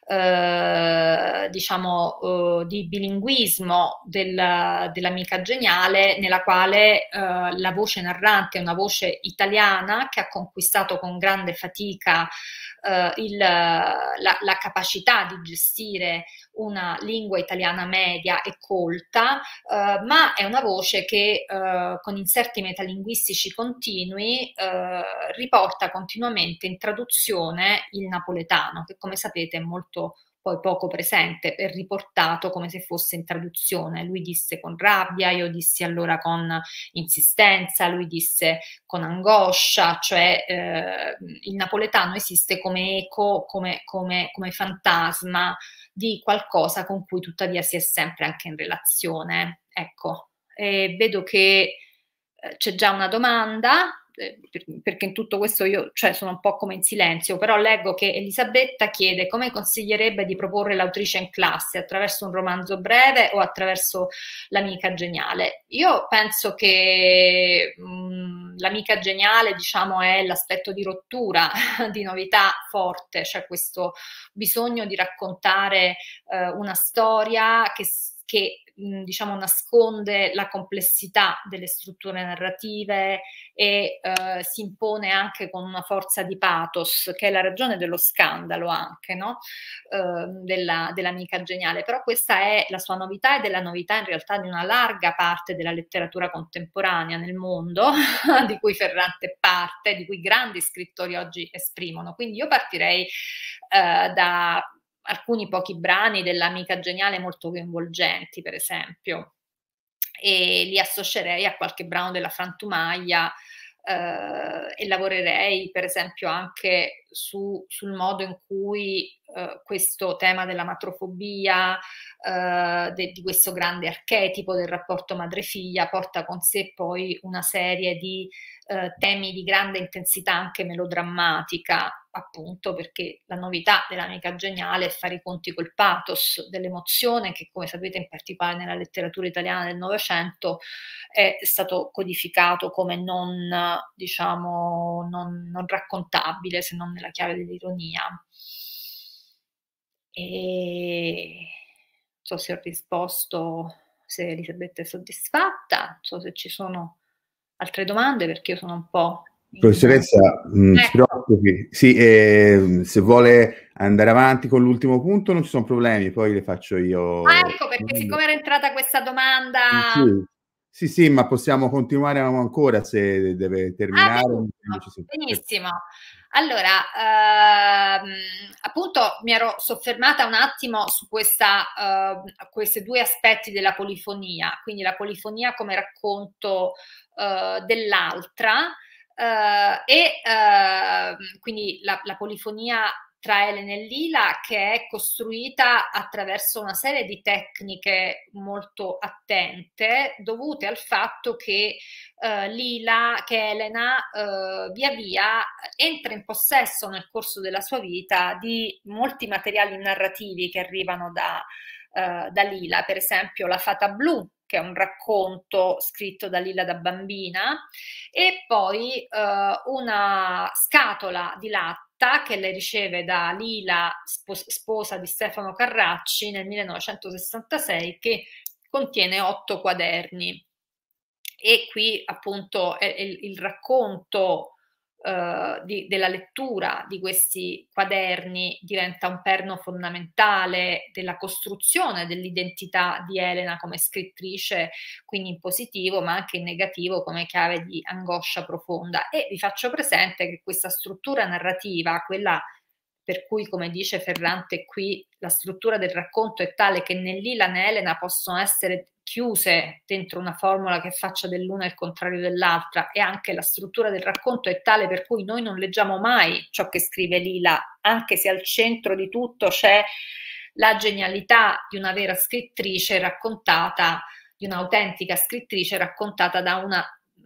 diciamo di bilinguismo dell'amica geniale, nella quale la voce narrante è una voce italiana che ha conquistato con grande fatica la capacità di gestire una lingua italiana media e colta, ma è una voce che con inserti metalinguistici continui riporta continuamente in traduzione il napoletano, che come sapete è molto poi poco presente, è riportato come se fosse in traduzione. Lui disse con rabbia, io dissi allora con insistenza, lui disse con angoscia, cioè il napoletano esiste come eco, come fantasma di qualcosa con cui tuttavia si è sempre anche in relazione. Ecco, vedo che c'è già una domanda, perché in tutto questo io, cioè, sono un po' come in silenzio, però leggo che Elisabetta chiede come consiglierebbe di proporre l'autrice in classe, attraverso un romanzo breve o attraverso L'amica geniale. Io penso che L'amica geniale, diciamo, è l'aspetto di rottura, di novità forte, cioè questo bisogno di raccontare una storia che diciamo nasconde la complessità delle strutture narrative e si impone anche con una forza di pathos, che è la ragione dello scandalo anche, no? Dell'amica geniale. Però questa è la sua novità, ed è la novità in realtà di una larga parte della letteratura contemporanea nel mondo, di cui Ferrante è parte, di cui grandi scrittori oggi esprimono. Quindi io partirei da alcuni pochi brani dell'Amica geniale molto coinvolgenti, per esempio, e li associerei a qualche brano della Frantumaglia, e lavorerei per esempio anche sul modo in cui questo tema della matrofobia, di questo grande archetipo del rapporto madre-figlia, porta con sé poi una serie di temi di grande intensità anche melodrammatica, appunto perché la novità dell'Amica geniale è fare i conti col pathos dell'emozione, che come sapete in particolare nella letteratura italiana del Novecento è stato codificato come non, diciamo, non raccontabile se non nella chiave dell'ironia. E non so se ho risposto, se Elisabetta è soddisfatta, non so se ci sono altre domande, perché io sono un po'... Professoressa, si Ecco. preoccupi. Sì, se vuole andare avanti con l'ultimo punto non ci sono problemi, poi le faccio io. Ah, ecco, perché siccome era entrata questa domanda... Sì, sì, ma possiamo continuare ancora se deve Ah, terminare. benissimo. Allora, appunto mi ero soffermata un attimo su questi due aspetti della polifonia, quindi la polifonia come racconto dell'altra, quindi la polifonia tra Elena e Lila, che è costruita attraverso una serie di tecniche molto attente, dovute al fatto che che Elena via via entra in possesso nel corso della sua vita di molti materiali narrativi che arrivano da Lila, per esempio La Fata Blu, che è un racconto scritto da Lila da bambina, e poi una scatola di latte che lei riceve da Lila, sposa di Stefano Carracci, nel 1966, che contiene 8 quaderni. E qui appunto è il racconto della lettura di questi quaderni diventa un perno fondamentale della costruzione dell'identità di Elena come scrittrice, quindi in positivo ma anche in negativo come chiave di angoscia profonda. E vi faccio presente che questa struttura narrativa, quella per cui, come dice Ferrante qui, la struttura del racconto è tale che né Lila né Elena possono essere chiuse dentro una formula che faccia dell'una il contrario dell'altra, e anche la struttura del racconto è tale per cui noi non leggiamo mai ciò che scrive Lila, anche se al centro di tutto c'è la genialità di una vera scrittrice raccontata, di un'autentica scrittrice raccontata da una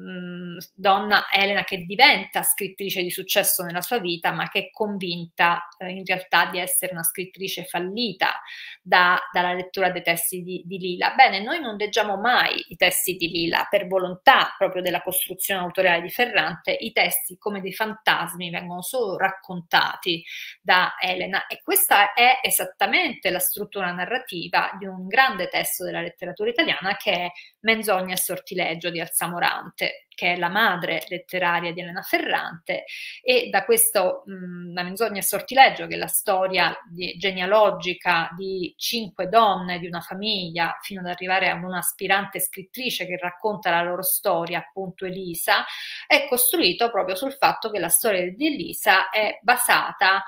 donna, Elena, che diventa scrittrice di successo nella sua vita, ma che è convinta in realtà di essere una scrittrice fallita dalla lettura dei testi di Lila. Bene, noi non leggiamo mai i testi di Lila per volontà proprio della costruzione autoriale di Ferrante, i testi come dei fantasmi vengono solo raccontati da Elena, e questa è esattamente la struttura narrativa di un grande testo della letteratura italiana che è Menzogna e sortileggio di Alsamorante, che è la madre letteraria di Elena Ferrante, e da questo La menzogna e sortileggio, che è la storia genealogica di 5 donne di una famiglia, fino ad arrivare a un'aspirante scrittrice che racconta la loro storia, appunto Elisa, è costruito proprio sul fatto che la storia di Elisa è basata,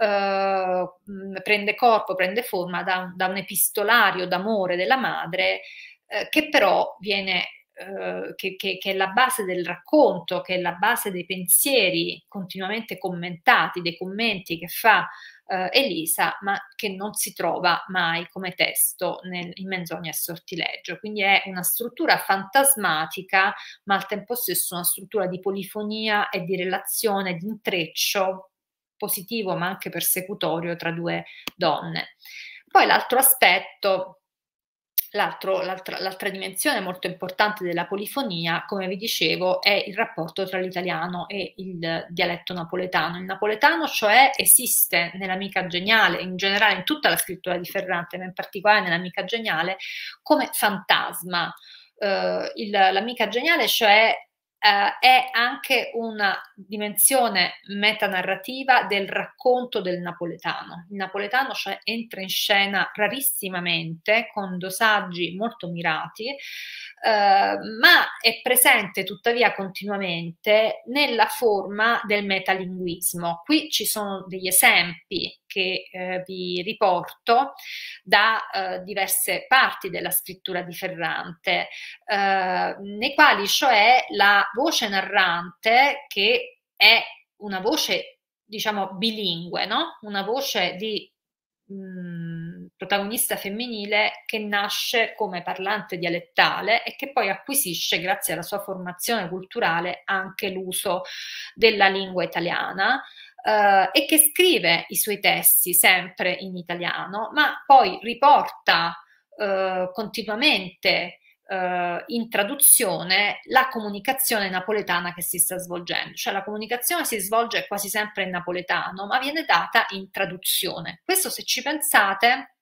prende corpo, prende forma da un epistolario d'amore della madre, che però viene che è la base del racconto, che è la base dei pensieri continuamente commentati, dei commenti che fa Elisa, ma che non si trova mai come testo in Menzogna e Sortileggio. Quindi è una struttura fantasmatica, ma al tempo stesso una struttura di polifonia e di relazione, di intreccio positivo ma anche persecutorio tra due donne. Poi l'altro aspetto, l'altra dimensione molto importante della polifonia, come vi dicevo, è il rapporto tra l'italiano e il dialetto napoletano. Il napoletano, cioè, esiste nell'Amica Geniale, in generale in tutta la scrittura di Ferrante, ma in particolare nell'Amica Geniale, come fantasma. L'Amica Geniale, cioè, è anche una dimensione metanarrativa del racconto del napoletano. Il napoletano, cioè, entra in scena rarissimamente con dosaggi molto mirati, ma è presente tuttavia continuamente nella forma del metalinguismo. Qui ci sono degli esempi che vi riporto da diverse parti della scrittura di Ferrante, nei quali cioè la voce narrante, che è una voce, diciamo, bilingue, no? Una voce di protagonista femminile che nasce come parlante dialettale e che poi acquisisce, grazie alla sua formazione culturale, anche l'uso della lingua italiana, e che scrive i suoi testi sempre in italiano, ma poi riporta continuamente in traduzione la comunicazione napoletana che si sta svolgendo. Cioè la comunicazione si svolge quasi sempre in napoletano, ma viene data in traduzione. Questo, se ci pensate,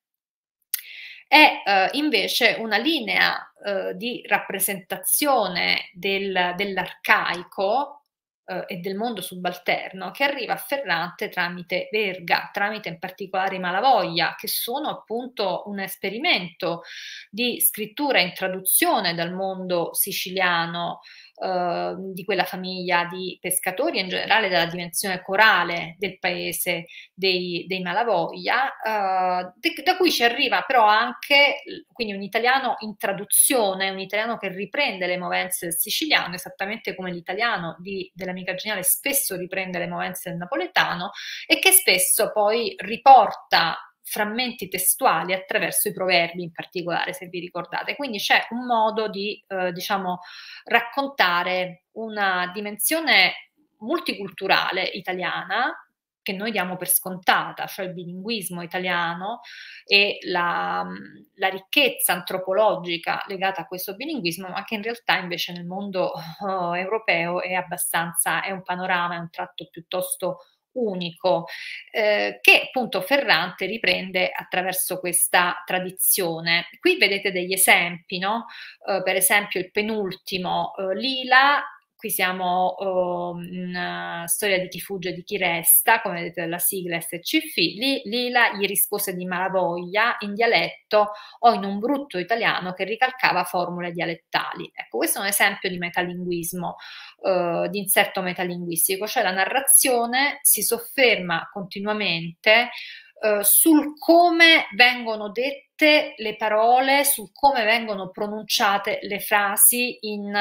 è invece una linea di rappresentazione dell'arcaico e del mondo subalterno che arriva a Ferrante tramite Verga, tramite in particolare i Malavoglia, che sono appunto un esperimento di scrittura in traduzione dal mondo siciliano, di quella famiglia di pescatori e in generale dalla dimensione corale del paese dei Malavoglia, da cui ci arriva però anche quindi un italiano in traduzione, un italiano che riprende le movenze del siciliano, esattamente come l'italiano dell'Amica Geniale spesso riprende le movenze del napoletano e che spesso poi riporta frammenti testuali attraverso i proverbi, in particolare, se vi ricordate. Quindi c'è un modo di diciamo raccontare una dimensione multiculturale italiana che noi diamo per scontata, cioè il bilinguismo italiano e la ricchezza antropologica legata a questo bilinguismo, ma che in realtà invece nel mondo europeo è un panorama, è un tratto piuttosto unico, che appunto Ferrante riprende attraverso questa tradizione. Qui vedete degli esempi, no? Per esempio il penultimo, Lila. Qui siamo in Storia di chi fugge e di chi resta, come vedete la sigla SCF. Lila gli rispose di Malavoglia in dialetto o in un brutto italiano che ricalcava formule dialettali. Ecco, questo è un esempio di metalinguismo, di inserto metalinguistico, cioè la narrazione si sofferma continuamente sul come vengono dette le parole, sul come vengono pronunciate le frasi in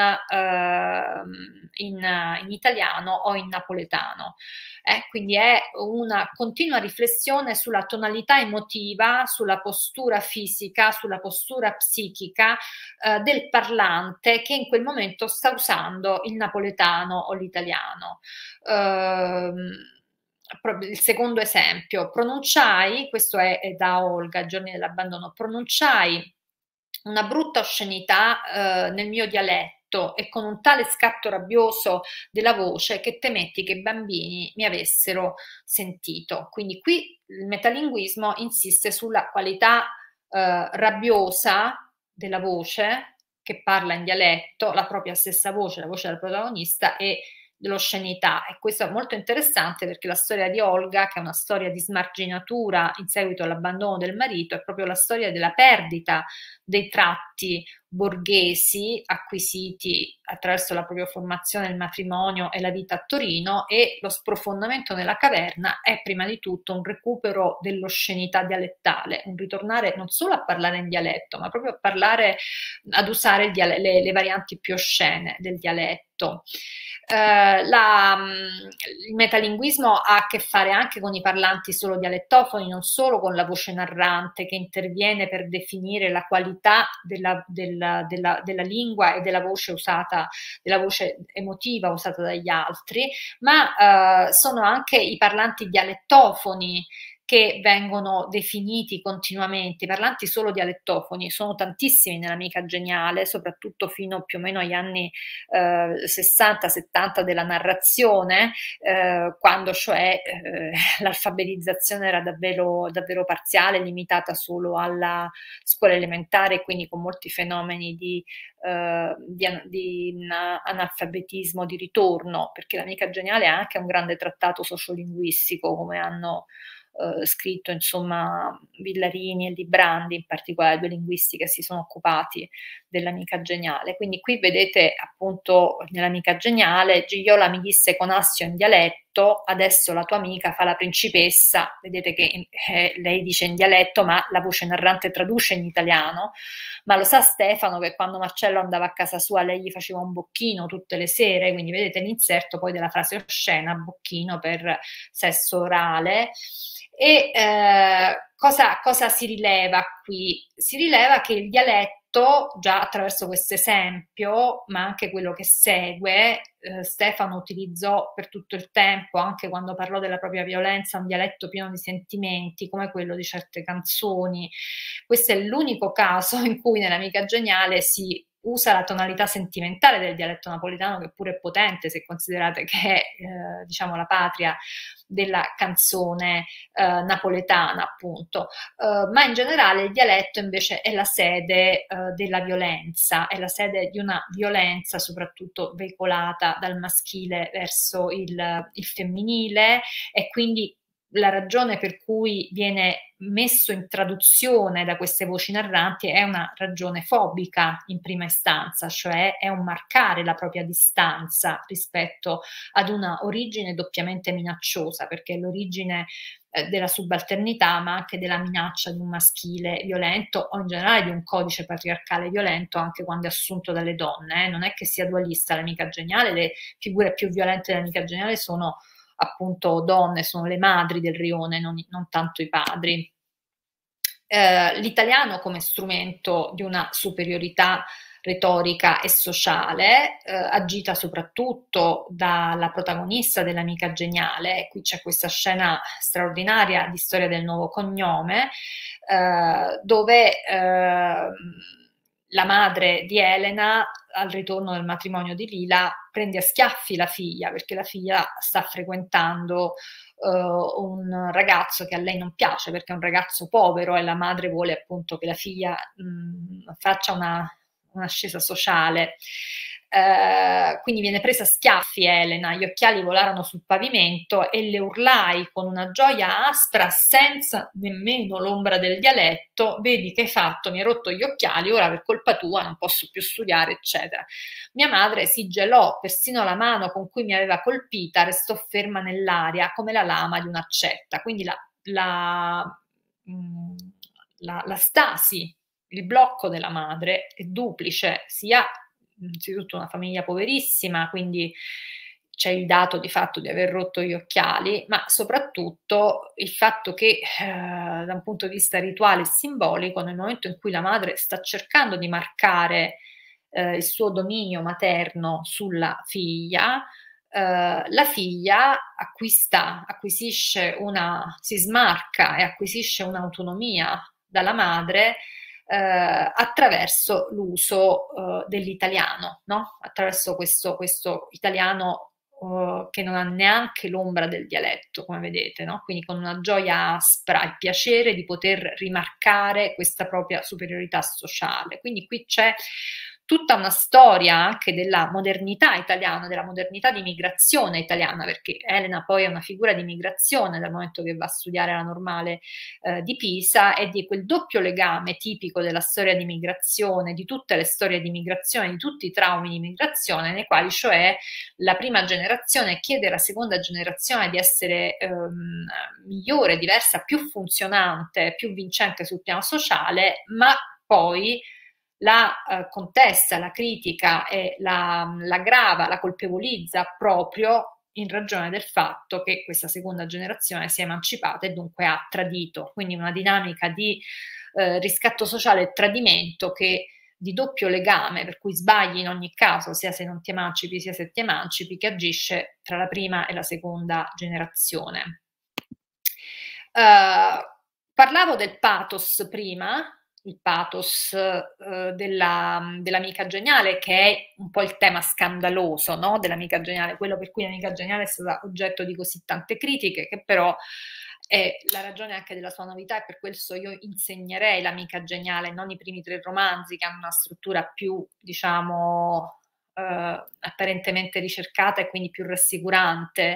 italiano o in napoletano. Quindi è una continua riflessione sulla tonalità emotiva, sulla postura fisica, sulla postura psichica del parlante che in quel momento sta usando il napoletano o l'italiano. Il secondo esempio, pronunciai, questo è da Olga, Giorni dell'abbandono, pronunciai una brutta oscenità nel mio dialetto e con un tale scatto rabbioso della voce che temetti che i bambini mi avessero sentito. Quindi qui il metalinguismo insiste sulla qualità rabbiosa della voce che parla in dialetto, la propria stessa voce, la voce del protagonista, e dell'oscenità. E questo è molto interessante perché la storia di Olga, che è una storia di smarginatura in seguito all'abbandono del marito, è proprio la storia della perdita dei tratti borghesi acquisiti attraverso la propria formazione, il matrimonio e la vita a Torino, e lo sprofondamento nella caverna è prima di tutto un recupero dell'oscenità dialettale, un ritornare non solo a parlare in dialetto, ma proprio a parlare, ad usare le varianti più oscene del dialetto. Il metalinguismo ha a che fare anche con i parlanti solo dialettofoni, non solo con la voce narrante che interviene per definire la qualità della lingua e della voce usata, della voce emotiva usata dagli altri, ma sono anche i parlanti dialettofoni che vengono definiti continuamente. I parlanti solo dialettofoni sono tantissimi nell'Amica Geniale, soprattutto fino più o meno agli anni 60-70 della narrazione, quando cioè l'alfabetizzazione era davvero, davvero parziale, limitata solo alla scuola elementare, quindi con molti fenomeni di analfabetismo di ritorno, perché l'Amica Geniale è anche un grande trattato sociolinguistico, come hanno scritto insomma Villarini e Librandi, in particolare due linguisti che si sono occupati dell'Amica Geniale. Quindi qui vedete appunto nell'Amica Geniale: Gigliola mi disse con Assio in dialetto, adesso la tua amica fa la principessa. Vedete che lei dice in dialetto, ma la voce narrante traduce in italiano. Ma lo sa Stefano che quando Marcello andava a casa sua lei gli faceva un bocchino tutte le sere, quindi vedete l'inserto poi della frase oscena, bocchino per sesso orale. E cosa si rileva qui? Si rileva che il dialetto, già attraverso questo esempio, ma anche quello che segue, Stefano utilizzò per tutto il tempo, anche quando parlò della propria violenza, un dialetto pieno di sentimenti, come quello di certe canzoni. Questo è l'unico caso in cui nell'Amica Geniale si usa la tonalità sentimentale del dialetto napoletano, che pure è potente se considerate che è diciamo la patria della canzone napoletana, appunto, ma in generale il dialetto invece è la sede della violenza, è la sede di una violenza soprattutto veicolata dal maschile verso il femminile, e quindi la ragione per cui viene messo in traduzione da queste voci narranti è una ragione fobica in prima istanza, cioè è un marcare la propria distanza rispetto ad una origine doppiamente minacciosa, perché è l'origine della subalternità, ma anche della minaccia di un maschile violento, o in generale di un codice patriarcale violento, anche quando è assunto dalle donne. Non è che sia dualista l'Amica Geniale, le figure più violente dell'Amica Geniale sono appunto donne, sono le madri del rione, non tanto i padri. L'italiano come strumento di una superiorità retorica e sociale, agita soprattutto dalla protagonista dell'Amica Geniale. Qui c'è questa scena straordinaria di Storia del nuovo cognome, dove la madre di Elena, al ritorno del matrimonio di Lila, prende a schiaffi la figlia, perché la figlia sta frequentando un ragazzo che a lei non piace, perché è un ragazzo povero, e la madre vuole appunto che la figlia faccia un'ascesa sociale. Quindi viene presa a schiaffi Elena, gli occhiali volarono sul pavimento e le urlai con una gioia aspra, senza nemmeno l'ombra del dialetto: vedi che hai fatto, mi hai rotto gli occhiali, ora per colpa tua non posso più studiare, eccetera. Mia madre si gelò, persino la mano con cui mi aveva colpita restò ferma nell'aria come la lama di un'accetta. Quindi la stasi, il blocco della madre è duplice, sia innanzitutto una famiglia poverissima, quindi c'è il dato di fatto di aver rotto gli occhiali, ma soprattutto il fatto che da un punto di vista rituale e simbolico, nel momento in cui la madre sta cercando di marcare il suo dominio materno sulla figlia, la figlia si smarca e acquisisce un'autonomia dalla madre attraverso l'uso dell'italiano, no? Attraverso questo italiano che non ha neanche l'ombra del dialetto, come vedete, no? Quindi con una gioia aspra, il piacere di poter rimarcare questa propria superiorità sociale. Quindi qui c'è tutta una storia anche della modernità italiana, della modernità di migrazione italiana, perché Elena poi è una figura di migrazione dal momento che va a studiare la Normale di Pisa, e di quel doppio legame tipico della storia di migrazione, di tutte le storie di migrazione, di tutti i traumi di migrazione, nei quali cioè la prima generazione chiede alla seconda generazione di essere migliore, diversa, più funzionante, più vincente sul piano sociale, ma poi la contesta, la critica e la grava, la colpevolizza proprio in ragione del fatto che questa seconda generazione si è emancipata e dunque ha tradito. Quindi una dinamica di riscatto sociale e tradimento, che di doppio legame, per cui sbagli in ogni caso, sia se non ti emancipi sia se ti emancipi, che agisce tra la prima e la seconda generazione. Parlavo del pathos prima, il pathos dell'Amica Geniale, che è un po' il tema scandaloso, no? Dell'Amica Geniale, quello per cui l'Amica Geniale è stata oggetto di così tante critiche, che però è la ragione anche della sua novità, e per questo io insegnerei l'Amica Geniale, non i primi 3 romanzi che hanno una struttura più, diciamo, apparentemente ricercata e quindi più rassicurante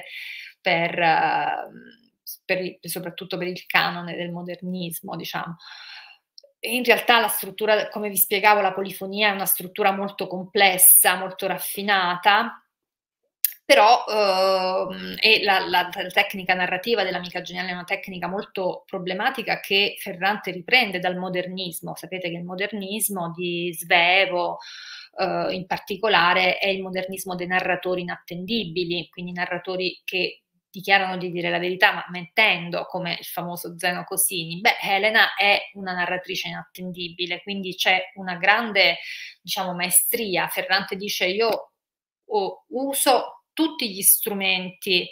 soprattutto per il canone del modernismo, diciamo. In realtà la struttura, come vi spiegavo, la polifonia è una struttura molto complessa, molto raffinata, però e la tecnica narrativa dell'Amica Geniale è una tecnica molto problematica, che Ferrante riprende dal modernismo. Sapete che il modernismo di Svevo in particolare è il modernismo dei narratori inattendibili, quindi narratori che dichiarano di dire la verità ma mentendo, come il famoso Zeno Cosini. Beh, Elena è una narratrice inattendibile, quindi c'è una grande, diciamo, maestria. Ferrante dice: io uso tutti gli strumenti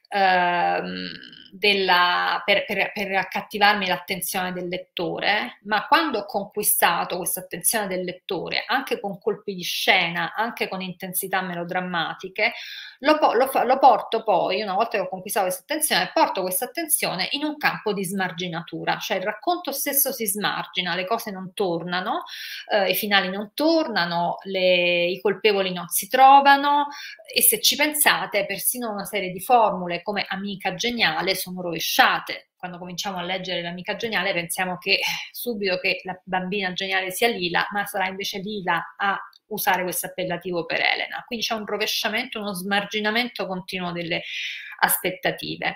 per accattivarmi l'attenzione del lettore, ma quando ho conquistato questa attenzione del lettore, anche con colpi di scena, anche con intensità melodrammatiche, lo porto poi, una volta che ho conquistato questa attenzione, porto questa attenzione in un campo di smarginatura, cioè il racconto stesso si smargina, le cose non tornano, i finali non tornano, i colpevoli non si trovano, e se ci pensate, persino una serie di formule come Amica Geniale sono rovesciate. Quando cominciamo a leggere l'Amica Geniale pensiamo che subito che la bambina geniale sia Lila, ma sarà invece Lila a usare questo appellativo per Elena. Quindi c'è un rovesciamento, uno smarginamento continuo delle aspettative.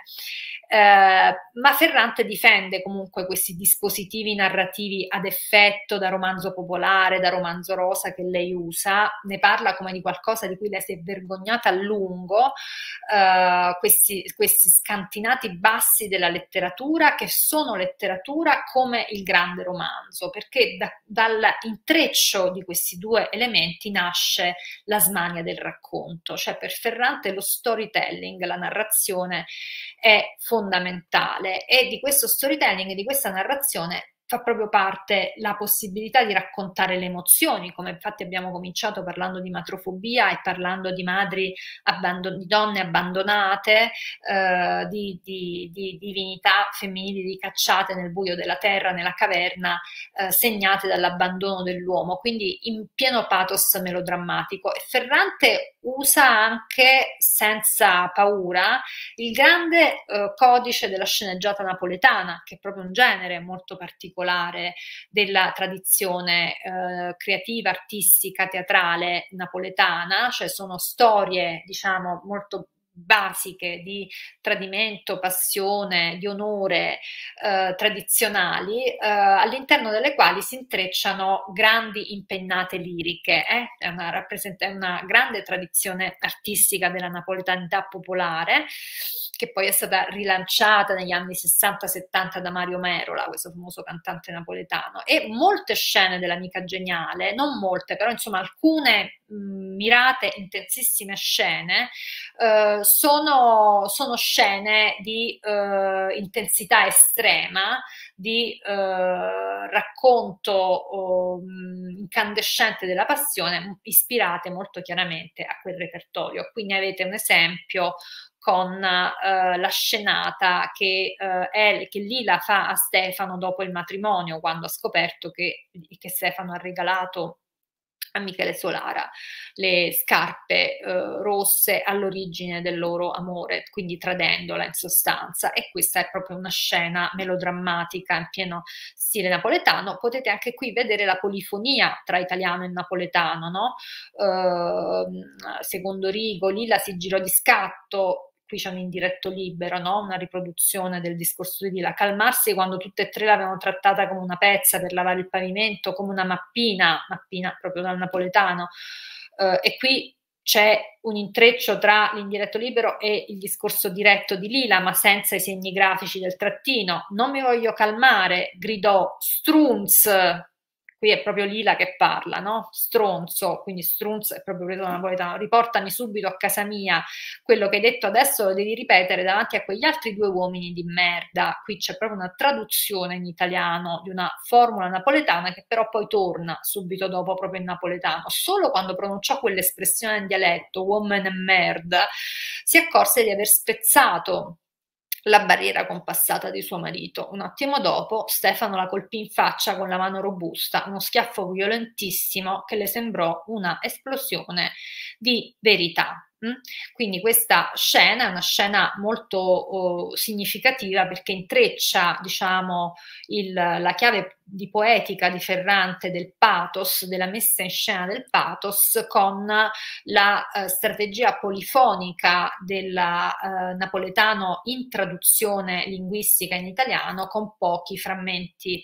Ma Ferrante difende comunque questi dispositivi narrativi ad effetto da romanzo popolare, da romanzo rosa che lei usa, ne parla come di qualcosa di cui lei si è vergognata a lungo, questi scantinati bassi della letteratura, che sono letteratura come il grande romanzo, perché dall'intreccio di questi due elementi nasce la smania del racconto. Cioè, per Ferrante lo storytelling, la narrazione, è fondamentale, e di questo storytelling e di questa narrazione fa proprio parte la possibilità di raccontare le emozioni, come infatti abbiamo cominciato parlando di matrofobia e parlando di di donne abbandonate, di divinità femminili ricacciate nel buio della terra, nella caverna, segnate dall'abbandono dell'uomo, quindi in pieno pathos melodrammatico. E Ferrante usa anche, senza paura, il grande codice della sceneggiata napoletana, che è proprio un genere molto particolare della tradizione creativa, artistica, teatrale napoletana, cioè sono storie, diciamo, molto basiche di tradimento, passione, di onore, tradizionali, all'interno delle quali si intrecciano grandi impennate liriche. È una grande tradizione artistica della napoletanità popolare, che poi è stata rilanciata negli anni 60-70 da Mario Merola, questo famoso cantante napoletano, e molte scene dell'Amica Geniale, non molte, però insomma alcune mirate, intensissime scene, sono scene di intensità estrema, di racconto incandescente della passione, ispirate molto chiaramente a quel repertorio. Quindi avete un esempio con la scenata che Lila fa a Stefano dopo il matrimonio, quando ha scoperto che Stefano ha regalato a Michele Solara, le scarpe rosse all'origine del loro amore, quindi tradendola in sostanza. E questa è proprio una scena melodrammatica in pieno stile napoletano. Potete anche qui vedere la polifonia tra italiano e napoletano, no? Secondo Rigo, Lilla si girò di scatto. Qui c'è un indiretto libero, no? Una riproduzione del discorso di Lilla. Calmarsi quando tutte e tre l'avevano trattata come una pezza per lavare il pavimento, come una mappina proprio dal napoletano. E qui c'è un intreccio tra l'indiretto libero e il discorso diretto di Lila, ma senza i segni grafici del trattino. Non mi voglio calmare, gridò Strunz. Qui è proprio Lila che parla, no? Stronzo, quindi Strunz è proprio preso da napoletano. Riportami subito a casa mia, quello che hai detto adesso lo devi ripetere davanti a quegli altri due uomini di merda. Qui c'è proprio una traduzione in italiano di una formula napoletana che però poi torna subito dopo proprio in napoletano. Solo quando pronunciò quell'espressione in dialetto, woman e merda, si accorse di aver spezzato la barriera compassata di suo marito. Un attimo dopo Stefano la colpì in faccia con la mano robusta, uno schiaffo violentissimo che le sembrò una esplosione di verità. Quindi questa scena è una scena molto significativa perché intreccia, diciamo, la chiave di poetica di Ferrante del pathos, della messa in scena del pathos, con la strategia polifonica del napoletano in traduzione linguistica in italiano con pochi frammenti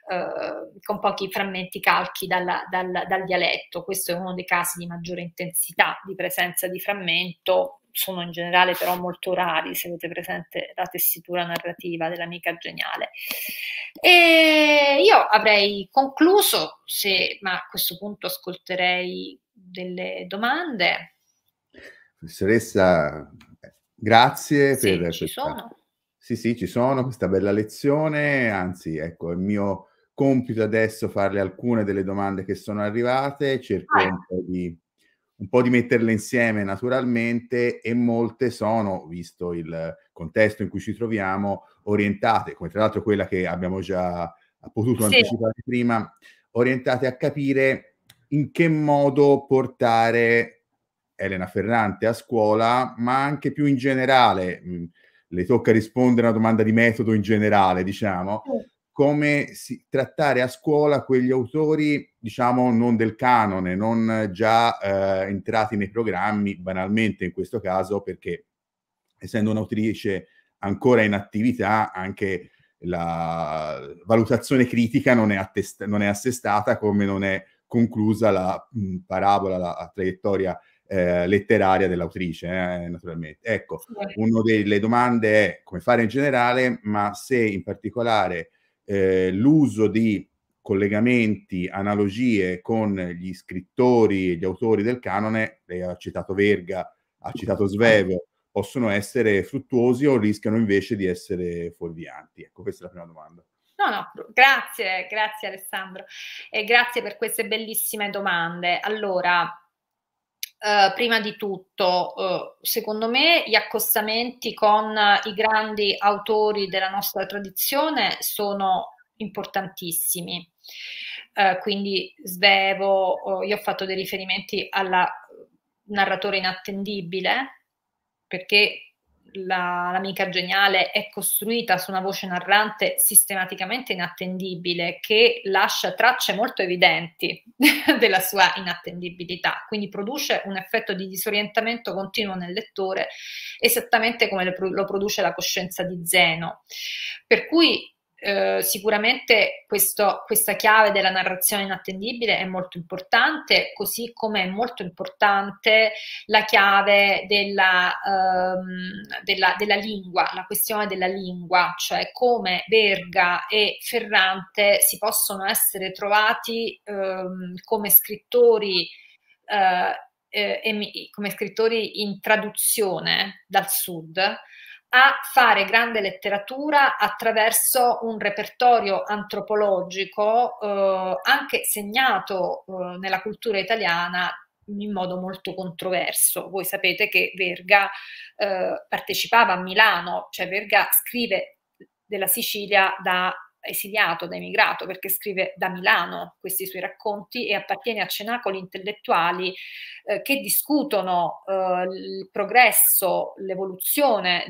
calchi dal dialetto. Questo è uno dei casi di maggiore intensità di presenza di frammento. Sono in generale però molto rari, se avete presente la tessitura narrativa dell'Amica Geniale. E io avrei concluso, ma a questo punto ascolterei delle domande. Professoressa, grazie sì, per ci questa... sono. Sì, ci sono, questa bella lezione, anzi, ecco, è il mio compito adesso farle alcune delle domande che sono arrivate, cerco un po' di metterle insieme naturalmente, e molte sono, visto il contesto in cui ci troviamo, orientate, come tra l'altro quella che abbiamo già potuto anticipare prima, orientate a capire in che modo portare Elena Ferrante a scuola, ma anche più in generale, le tocca rispondere a una domanda di metodo in generale, diciamo, come trattare a scuola quegli autori, diciamo, non del canone, non già entrati nei programmi, banalmente in questo caso, perché essendo un'autrice ancora in attività, anche la valutazione critica non è assestata, come non è conclusa la parabola, la traiettoria letteraria dell'autrice, naturalmente. Ecco, una delle domande è come fare in generale, ma se in particolare l'uso di collegamenti, analogie con gli scrittori e gli autori del canone, lei ha citato Verga, ha citato Svevo, possono essere fruttuosi o rischiano invece di essere fuorvianti? Ecco, questa è la prima domanda. No, grazie Alessandro e grazie per queste bellissime domande. Allora, prima di tutto, secondo me gli accostamenti con i grandi autori della nostra tradizione sono importantissimi. Quindi Svevo, io ho fatto dei riferimenti alla narratore inattendibile, perché l'Amica Geniale è costruita su una voce narrante sistematicamente inattendibile che lascia tracce molto evidenti della sua inattendibilità, quindi produce un effetto di disorientamento continuo nel lettore, esattamente come lo produce la coscienza di Zeno. Per cui sicuramente questa chiave della narrazione inattendibile è molto importante, così come è molto importante la chiave della lingua, la questione della lingua, cioè come Verga e Ferrante si possono essere trovati come scrittori in traduzione dal sud, a fare grande letteratura attraverso un repertorio antropologico anche segnato nella cultura italiana in modo molto controverso. Voi sapete che Verga partecipava a Milano, cioè Verga scrive della Sicilia da esiliato, da emigrato, perché scrive da Milano questi suoi racconti e appartiene a cenacoli intellettuali che discutono il progresso, l'evoluzione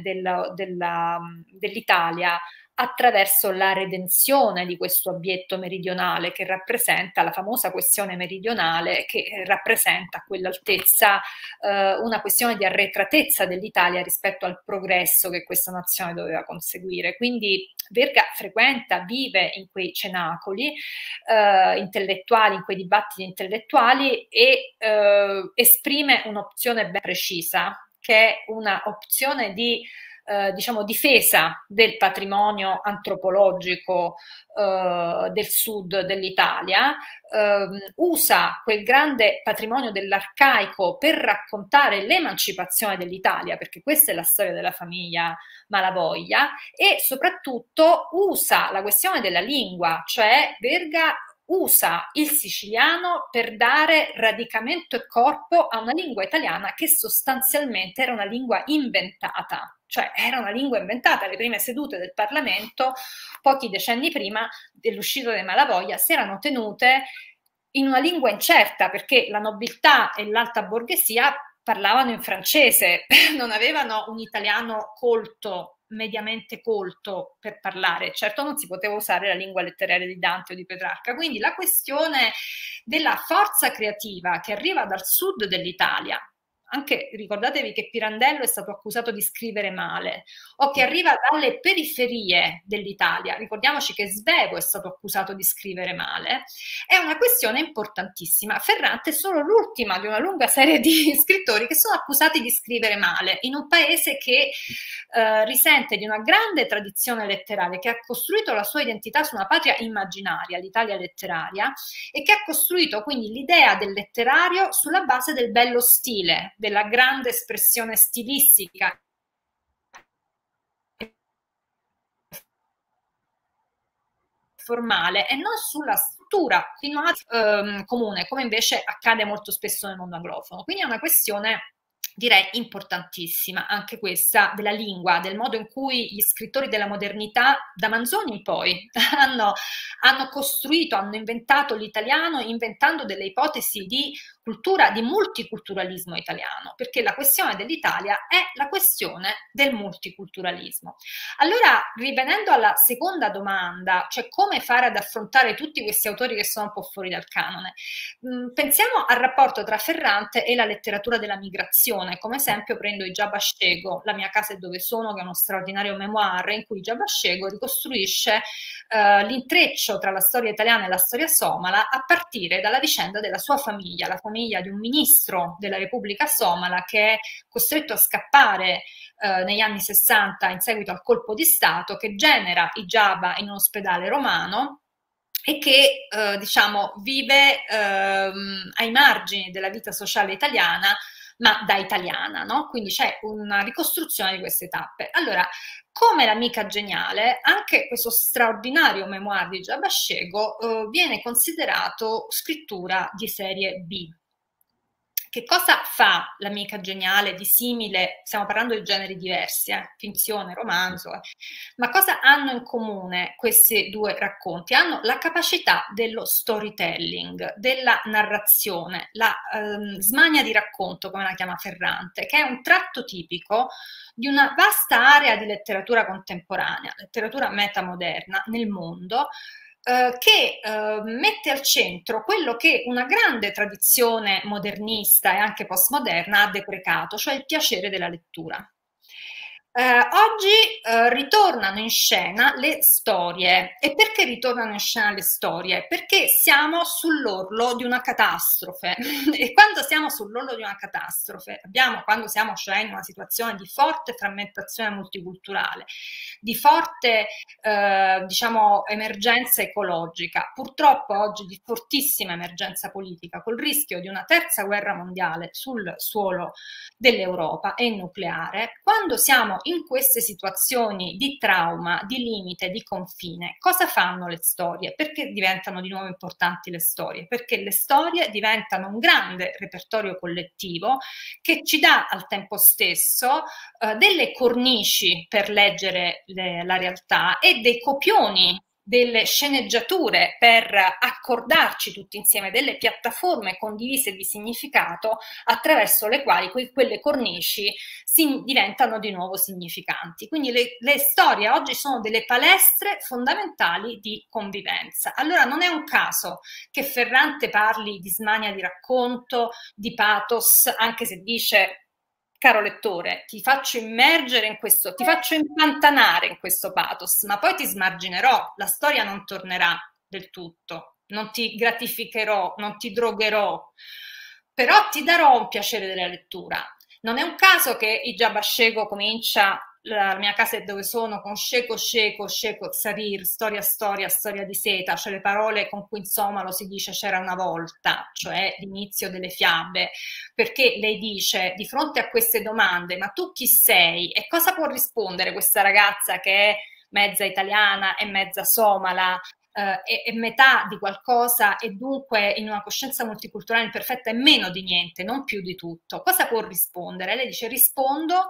dell'Italia attraverso la redenzione di questo obietto meridionale che rappresenta la famosa questione meridionale, che rappresenta a quell'altezza una questione di arretratezza dell'Italia rispetto al progresso che questa nazione doveva conseguire. Quindi Verga frequenta, vive in quei cenacoli intellettuali, in quei dibattiti intellettuali e esprime un'opzione ben precisa, che è una opzione di diciamo difesa del patrimonio antropologico del sud dell'Italia, usa quel grande patrimonio dell'arcaico per raccontare l'emancipazione dell'Italia, perché questa è la storia della famiglia Malavoglia, e soprattutto usa la questione della lingua, cioè Verga usa il siciliano per dare radicamento e corpo a una lingua italiana che sostanzialmente era una lingua inventata, cioè era una lingua inventata. Le prime sedute del Parlamento, pochi decenni prima dell'uscita dei Malavoglia, si erano tenute in una lingua incerta, perché la nobiltà e l'alta borghesia parlavano in francese, non avevano un italiano colto, mediamente colto per parlare. Certo non si poteva usare la lingua letteraria di Dante o di Petrarca, quindi la questione della forza creativa che arriva dal sud dell'Italia, anche ricordatevi che Pirandello è stato accusato di scrivere male, o che arriva dalle periferie dell'Italia, ricordiamoci che Svevo è stato accusato di scrivere male, è una questione importantissima. Ferrante è solo l'ultima di una lunga serie di scrittori che sono accusati di scrivere male, in un paese che risente di una grande tradizione letteraria, che ha costruito la sua identità su una patria immaginaria, l'Italia letteraria, e che ha costruito quindi l'idea del letterario sulla base del bello stile, della grande espressione stilistica formale e non sulla struttura comune, come invece accade molto spesso nel mondo anglofono. Quindi è una questione, direi, importantissima, anche questa, della lingua, del modo in cui gli scrittori della modernità, da Manzoni in poi, hanno costruito, hanno inventato l'italiano, inventando delle ipotesi di cultura, di multiculturalismo italiano, perché la questione dell'Italia è la questione del multiculturalismo. Allora, rivenendo alla seconda domanda, cioè come fare ad affrontare tutti questi autori che sono un po' fuori dal canone, pensiamo al rapporto tra Ferrante e la letteratura della migrazione. Come esempio prendo i Giabascego, La mia casa è dove sono, che è uno straordinario memoir in cui Giabascego ricostruisce l'intreccio tra la storia italiana e la storia somala a partire dalla vicenda della sua famiglia, la famiglia di un ministro della Repubblica Somala che è costretto a scappare negli anni 60 in seguito al colpo di Stato, che genera i Giaba in un ospedale romano e che diciamo vive ai margini della vita sociale italiana, ma da italiana, no? Quindi c'è una ricostruzione di queste tappe. Allora, come L'amica geniale, anche questo straordinario memoir di Giabascego viene considerato scrittura di serie B. Che cosa fa L'amica geniale di simile? Stiamo parlando di generi diversi, finzione, romanzo, ma cosa hanno in comune questi due racconti? Hanno la capacità dello storytelling, della narrazione, la smania di racconto, come la chiama Ferrante, che è un tratto tipico di una vasta area di letteratura contemporanea, letteratura metamoderna nel mondo, che mette al centro quello che una grande tradizione modernista e anche postmoderna ha deprecato, cioè il piacere della lettura. Oggi ritornano in scena le storie. E perché ritornano in scena le storie? Perché siamo sull'orlo di una catastrofe e quando siamo sull'orlo di una catastrofe, quando siamo cioè in una situazione di forte frammentazione multiculturale, di forte diciamo emergenza ecologica, purtroppo oggi di fortissima emergenza politica, col rischio di una terza guerra mondiale sul suolo dell'Europa e nucleare, quando siamo in queste situazioni di trauma, di limite, di confine, cosa fanno le storie? Perché diventano di nuovo importanti le storie? Perché le storie diventano un grande repertorio collettivo che ci dà al tempo stesso delle cornici per leggere la realtà e dei copioni delle sceneggiature per accordarci tutti insieme, delle piattaforme condivise di significato attraverso le quali quelle cornici diventano di nuovo significanti. Quindi le storie oggi sono delle palestre fondamentali di convivenza. Allora non è un caso che Ferrante parli di smania di racconto, di pathos, anche se dice: caro lettore, ti faccio immergere in questo, ti faccio impantanare in questo pathos, ma poi ti smarginerò, la storia non tornerà del tutto, non ti gratificherò, non ti drogherò, però ti darò un piacere della lettura. Non è un caso che Ijab Ashego comincia La mia casa è dove sono con Sheko, Sheko, Sheko, Sarir, storia, storia, storia di seta, cioè le parole con cui in somalo si dice c'era una volta, cioè l'inizio delle fiabe, perché lei dice di fronte a queste domande: ma tu chi sei? E cosa può rispondere questa ragazza che è mezza italiana e mezza somala, è metà di qualcosa e dunque in una coscienza multiculturale imperfetta è meno di niente, non più di tutto? Cosa può rispondere? Lei dice: rispondo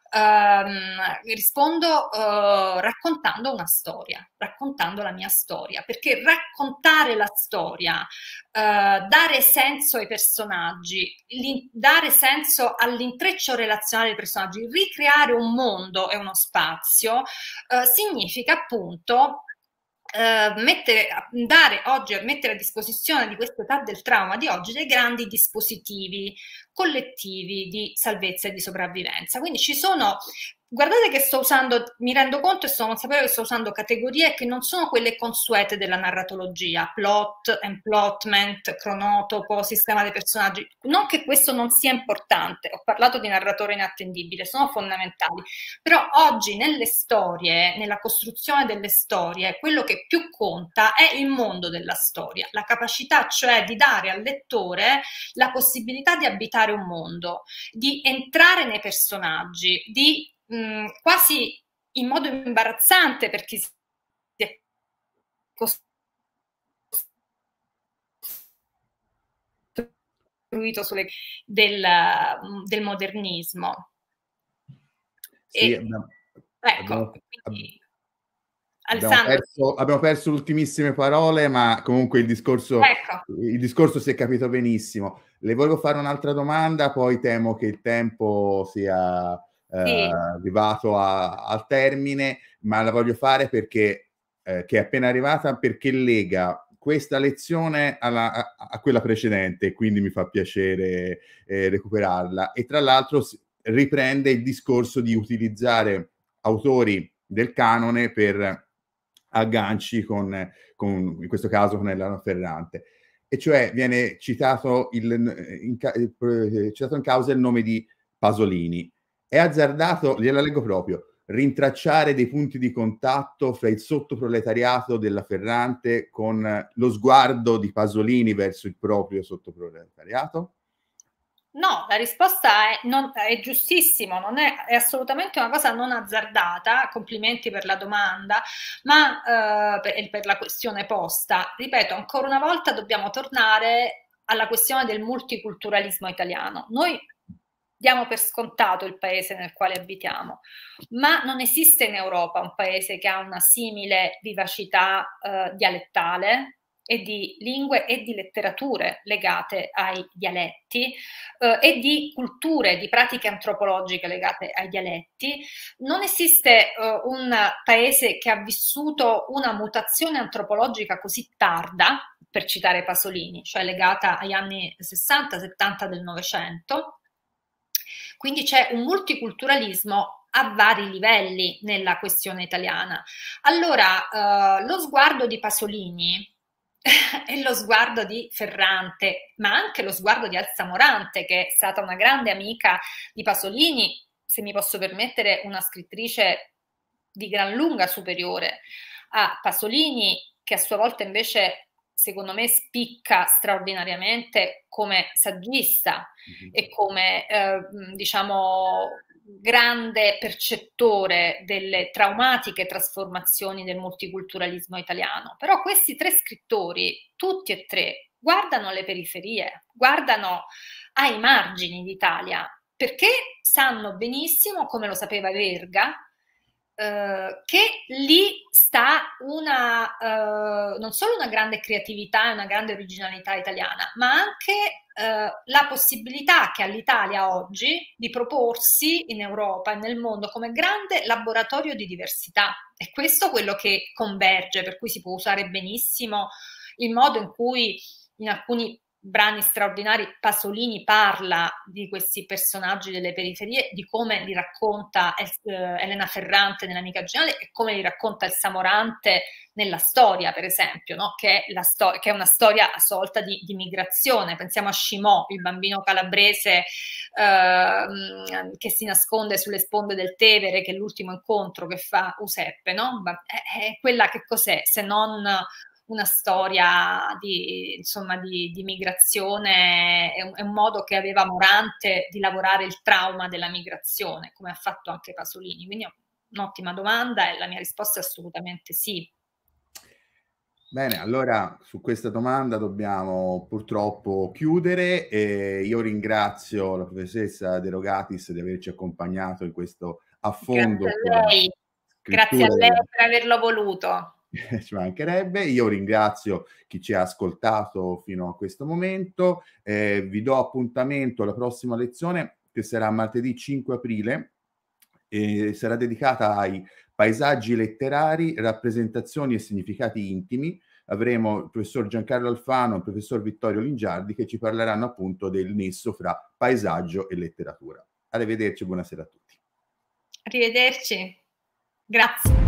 raccontando una storia, raccontando la mia storia, perché raccontare la storia, dare senso ai personaggi, dare senso all'intreccio relazionale dei personaggi, ricreare un mondo e uno spazio, significa appunto mettere a disposizione di questa età del trauma di oggi dei grandi dispositivi collettivi di salvezza e di sopravvivenza. Quindi ci sono, guardate che sto usando, mi rendo conto e sono consapevole che sto usando categorie che non sono quelle consuete della narratologia: plot, emplotment, cronotopo, sistema dei personaggi. Non che questo non sia importante, ho parlato di narratore inattendibile, sono fondamentali, però oggi nelle storie, nella costruzione delle storie, quello che più conta è il mondo della storia, la capacità cioè di dare al lettore la possibilità di abitare un mondo, di entrare nei personaggi, di quasi in modo imbarazzante per chi si è costruito del modernismo. Sì, ecco, Alessandro, abbiamo perso le ultimissime parole, ma comunque il discorso si è capito benissimo. Le volevo fare un'altra domanda, poi temo che il tempo sia arrivato al termine, ma la voglio fare perché che è appena arrivata, perché lega questa lezione a quella precedente, quindi mi fa piacere recuperarla. E tra l'altro riprende il discorso di utilizzare autori del canone per agganci con in questo caso con Elena Ferrante, e cioè viene citato in causa il nome di Pasolini. È azzardato, gliela leggo proprio: rintracciare dei punti di contatto fra il sottoproletariato della Ferrante con lo sguardo di Pasolini verso il proprio sottoproletariato? No, la risposta è giustissimo, non è assolutamente una cosa non azzardata, complimenti per la domanda, ma per la questione posta. Ripeto, ancora una volta dobbiamo tornare alla questione del multiculturalismo italiano. Noi diamo per scontato il paese nel quale abitiamo, ma non esiste in Europa un paese che ha una simile vivacità dialettale e di lingue e di letterature legate ai dialetti e di culture, di pratiche antropologiche legate ai dialetti. Non esiste un paese che ha vissuto una mutazione antropologica così tarda, per citare Pasolini, cioè legata agli anni 60-70 del Novecento. Quindi c'è un multiculturalismo a vari livelli nella questione italiana. Allora, lo sguardo di Pasolini e lo sguardo di Ferrante, ma anche lo sguardo di Elsa Morante, che è stata una grande amica di Pasolini, se mi posso permettere, una scrittrice di gran lunga superiore a Pasolini, che a sua volta invece, secondo me, spicca straordinariamente come saggista e come, diciamo, grande percettore delle traumatiche trasformazioni del multiculturalismo italiano. Però questi tre scrittori, tutti e tre, guardano alle periferie, guardano ai margini d'Italia, perché sanno benissimo, come lo sapeva Verga, che lì sta non solo una grande creatività e una grande originalità italiana, ma anche la possibilità che ha l'Italia oggi di proporsi in Europa e nel mondo come grande laboratorio di diversità. È questo quello che converge, per cui si può usare benissimo il modo in cui in alcuni brani straordinari Pasolini parla di questi personaggi delle periferie, di come li racconta Elena Ferrante nell'Amica Geniale e come li racconta il Samorante nella storia, per esempio, no? che è una storia a sorta di migrazione. Pensiamo a Scimò, il bambino calabrese che si nasconde sulle sponde del Tevere, che è l'ultimo incontro che fa Useppe, no? È quella, che cos'è se non una storia insomma, di migrazione, è un modo che aveva Morante di lavorare il trauma della migrazione, come ha fatto anche Pasolini. Quindi è un'ottima domanda e la mia risposta è assolutamente sì. Bene, allora su questa domanda dobbiamo purtroppo chiudere e io ringrazio la professoressa De Rogatis di averci accompagnato in questo affondo. Grazie a lei per averlo voluto. Ci mancherebbe. Io ringrazio chi ci ha ascoltato fino a questo momento. Vi do appuntamento alla prossima lezione, che sarà martedì 5 aprile e sarà dedicata ai paesaggi letterari, rappresentazioni e significati intimi. Avremo il professor Giancarlo Alfano e il professor Vittorio Lingiardi che ci parleranno appunto del nesso fra paesaggio e letteratura. Arrivederci, buonasera a tutti. Arrivederci. Grazie.